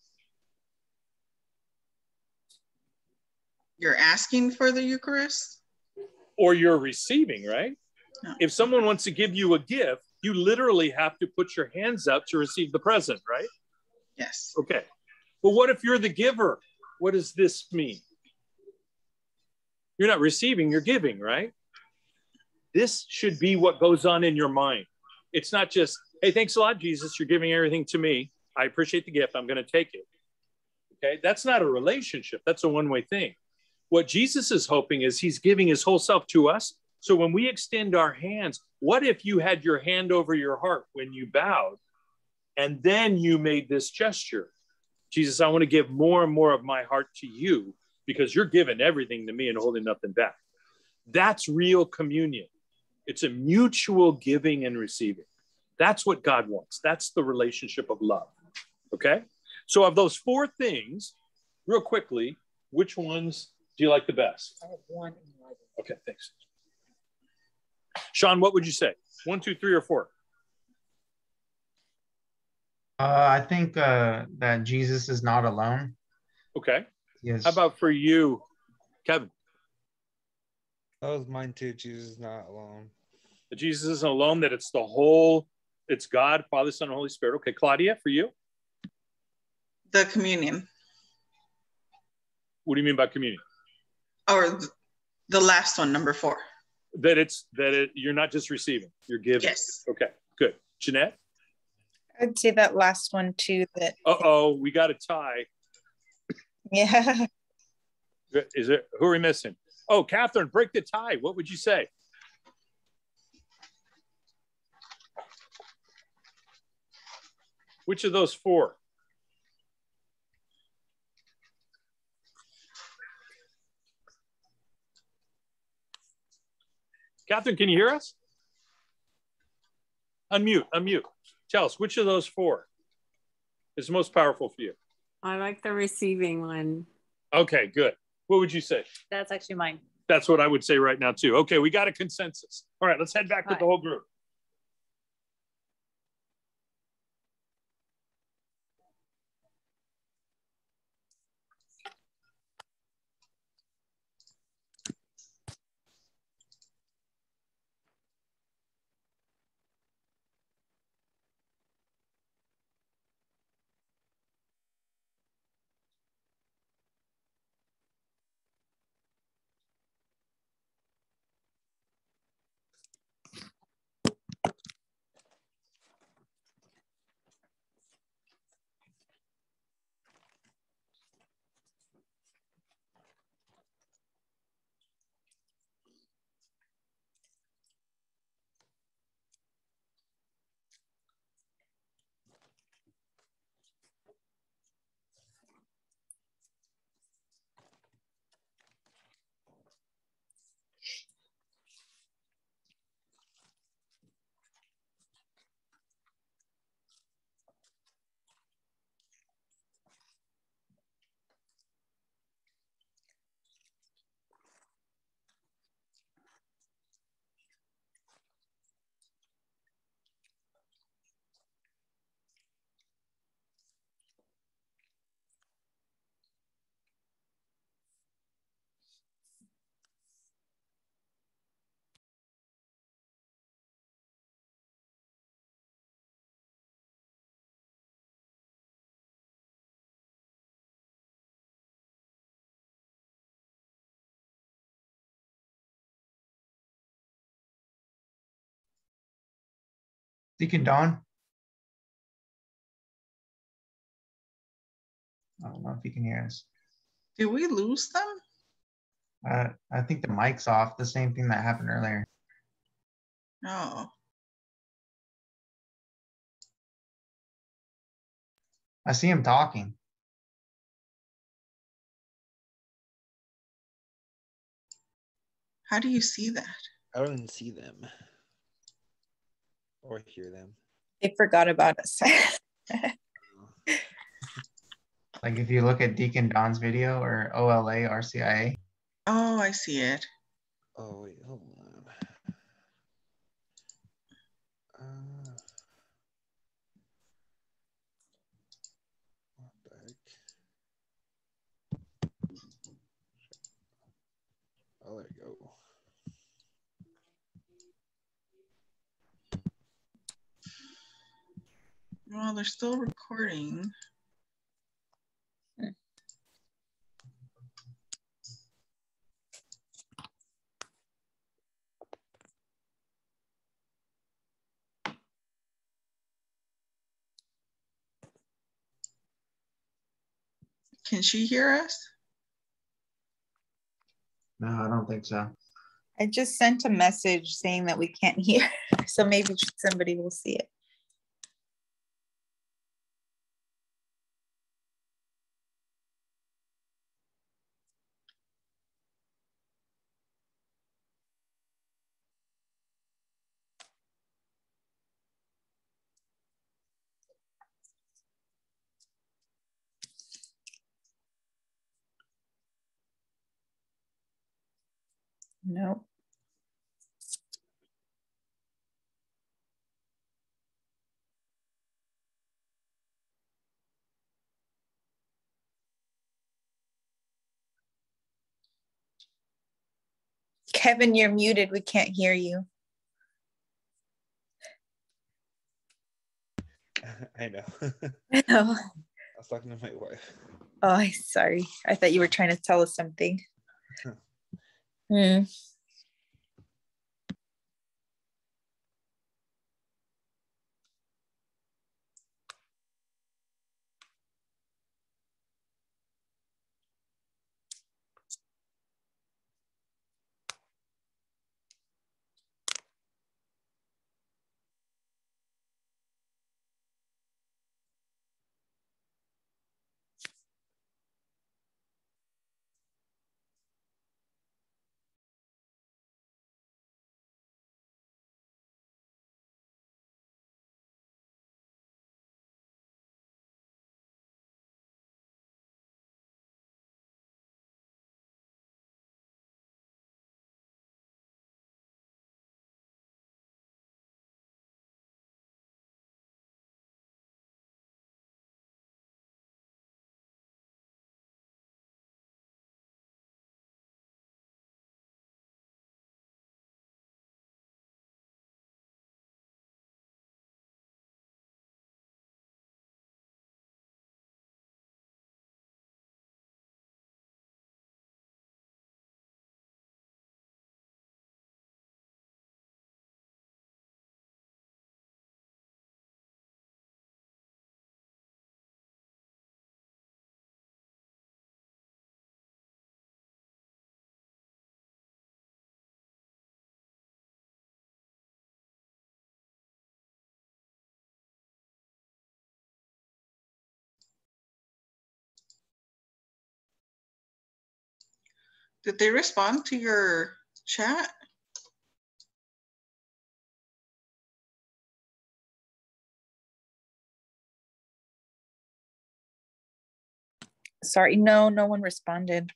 M: You're asking for the Eucharist?
U: Or you're receiving, right?
M: No.
U: If someone wants to give you a gift, you literally have to put your hands up to receive the present, right?
M: Yes.
U: Okay. But what if you're the giver? What does this mean? You're not receiving, you're giving, right? This should be what goes on in your mind. It's not just, hey, thanks a lot, Jesus. You're giving everything to me. I appreciate the gift. I'm going to take it. Okay. That's not a relationship. That's a one-way thing. What Jesus is hoping is he's giving his whole self to us. So when we extend our hands, what if you had your hand over your heart when you bowed and then you made this gesture? Jesus, I want to give more and more of my heart to you because you're giving everything to me and holding nothing back. That's real communion. It's a mutual giving and receiving. That's what God wants. That's the relationship of love. Okay? So of those four things, real quickly, which ones do you like the best?
H: I have one.
U: Okay, thanks. Sean, what would you say? 1, 2, 3, or 4?
G: I think that Jesus is not alone.
U: Okay.
G: Yes.
U: How about for you, Kevin?
F: That was mine too. Jesus is not alone.
U: That Jesus isn't alone, that it's the whole, it's God, Father, Son, and Holy Spirit. Okay, Claudia, for you?
M: The communion.
U: What do you mean by communion?
M: Or the last one, number 4.
U: You're not just receiving, you're giving.
M: Yes.
U: Okay, good. Jeanette?
L: I'd say that last one too. That
U: we got a tie.
L: yeah.
U: Who are we missing? Oh, Catherine, break the tie. What would you say? Which of those 4? Catherine, can you hear us? Unmute. Tell us, which of those 4 is most powerful for you?
K: I like the receiving one.
U: Okay, good. What would you say?
H: That's actually mine.
U: That's what I would say right now too. Okay, we got a consensus. All right, let's head back with the whole group.
G: Deacon Don? I don't know if you can hear us.
M: Did we lose them?
G: I think the mic's off. The same thing that happened earlier.
M: No.
G: I see him talking.
M: How do you see that?
F: I don't even see them or hear them.
L: They forgot about us.
G: Like if you look at Deacon Don's video or OLA, RCIA.
M: Oh, I see it.
F: Oh, wait, hold on. What the heck? Oh, there you go.
M: Well, they're still recording. Can she hear us?
G: No, I don't think so.
L: I just sent a message saying that we can't hear, so maybe somebody will see it. Nope. Kevin, you're muted. We can't hear you.
F: I know.
L: I know.
F: I was talking to my wife.
L: Oh, sorry. I thought you were trying to tell us something. Hmm.
M: Did they respond to your chat?
L: Sorry, no one responded.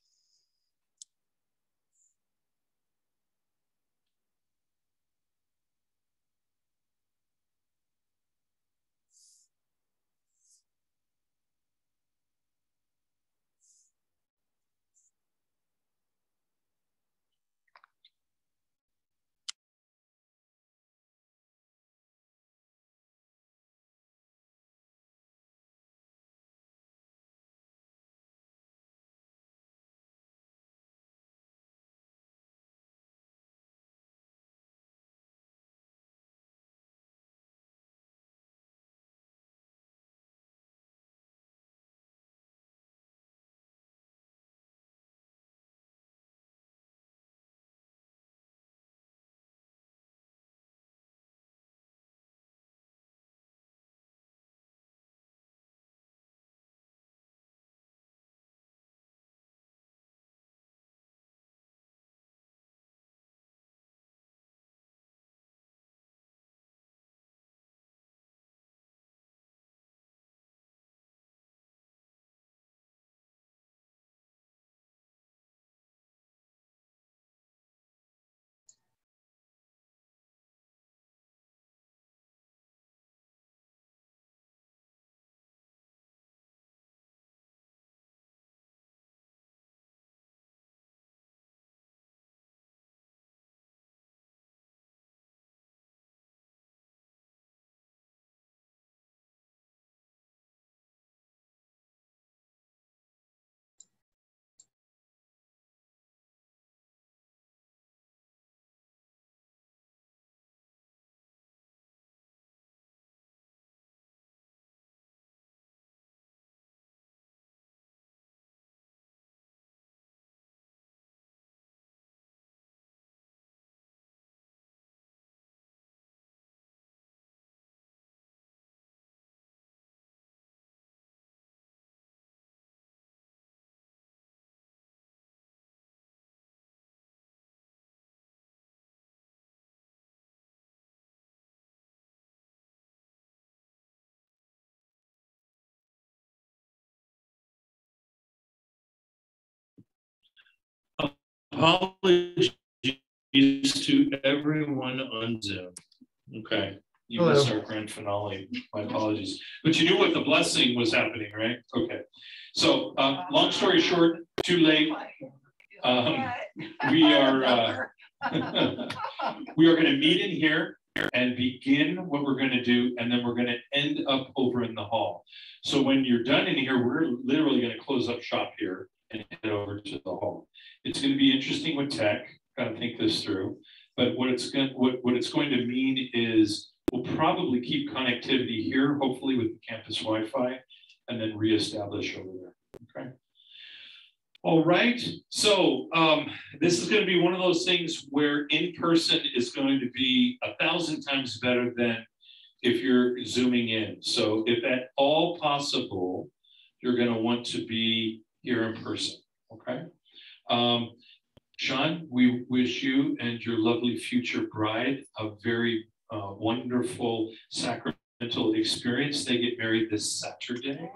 A: Apologies to everyone on Zoom. Okay, you
G: Hello.
A: missed our grand finale. My apologies. But you knew what the blessing was happening, right? Okay. So, long story short, too late. We are We are going to meet in here and begin what we're going to do, and then we're going to end up over in the hall. So when you're done in here, we're literally going to close up shop here and head over to the hall. It's going to be interesting with tech. Got to think this through. But what it's going to mean is we'll probably keep connectivity here, hopefully with the campus Wi-Fi, and then reestablish over there. Okay. All right. So this is going to be one of those things where in person is going to be 1,000 times better than if you're zooming in. So if at all possible, you're going to want to be here in person. Okay. Sean, we wish you and your lovely future bride a very wonderful sacramental experience. They get married this Saturday.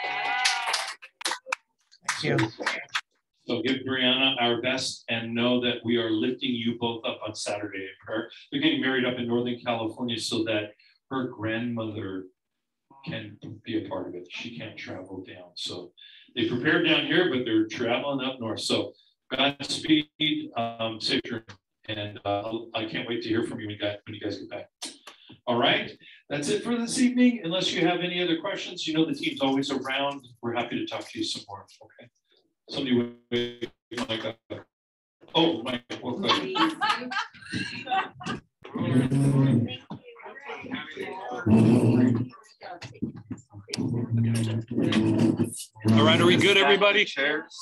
G: Thank you.
A: So give Brianna our best and know that we are lifting you both up on Saturday in prayer. They're getting married up in Northern California so that her grandmother can be a part of it. She can't travel down. So they prepared down here, but they're traveling up north. So Godspeed, safe journey. And I can't wait to hear from you when you guys get back. All right, that's it for this evening. Unless you have any other questions, you know the team's always around. We're happy to talk to you some more. Okay. Somebody wait, Mike up. Oh, Mike, well, all right, are we good, everybody?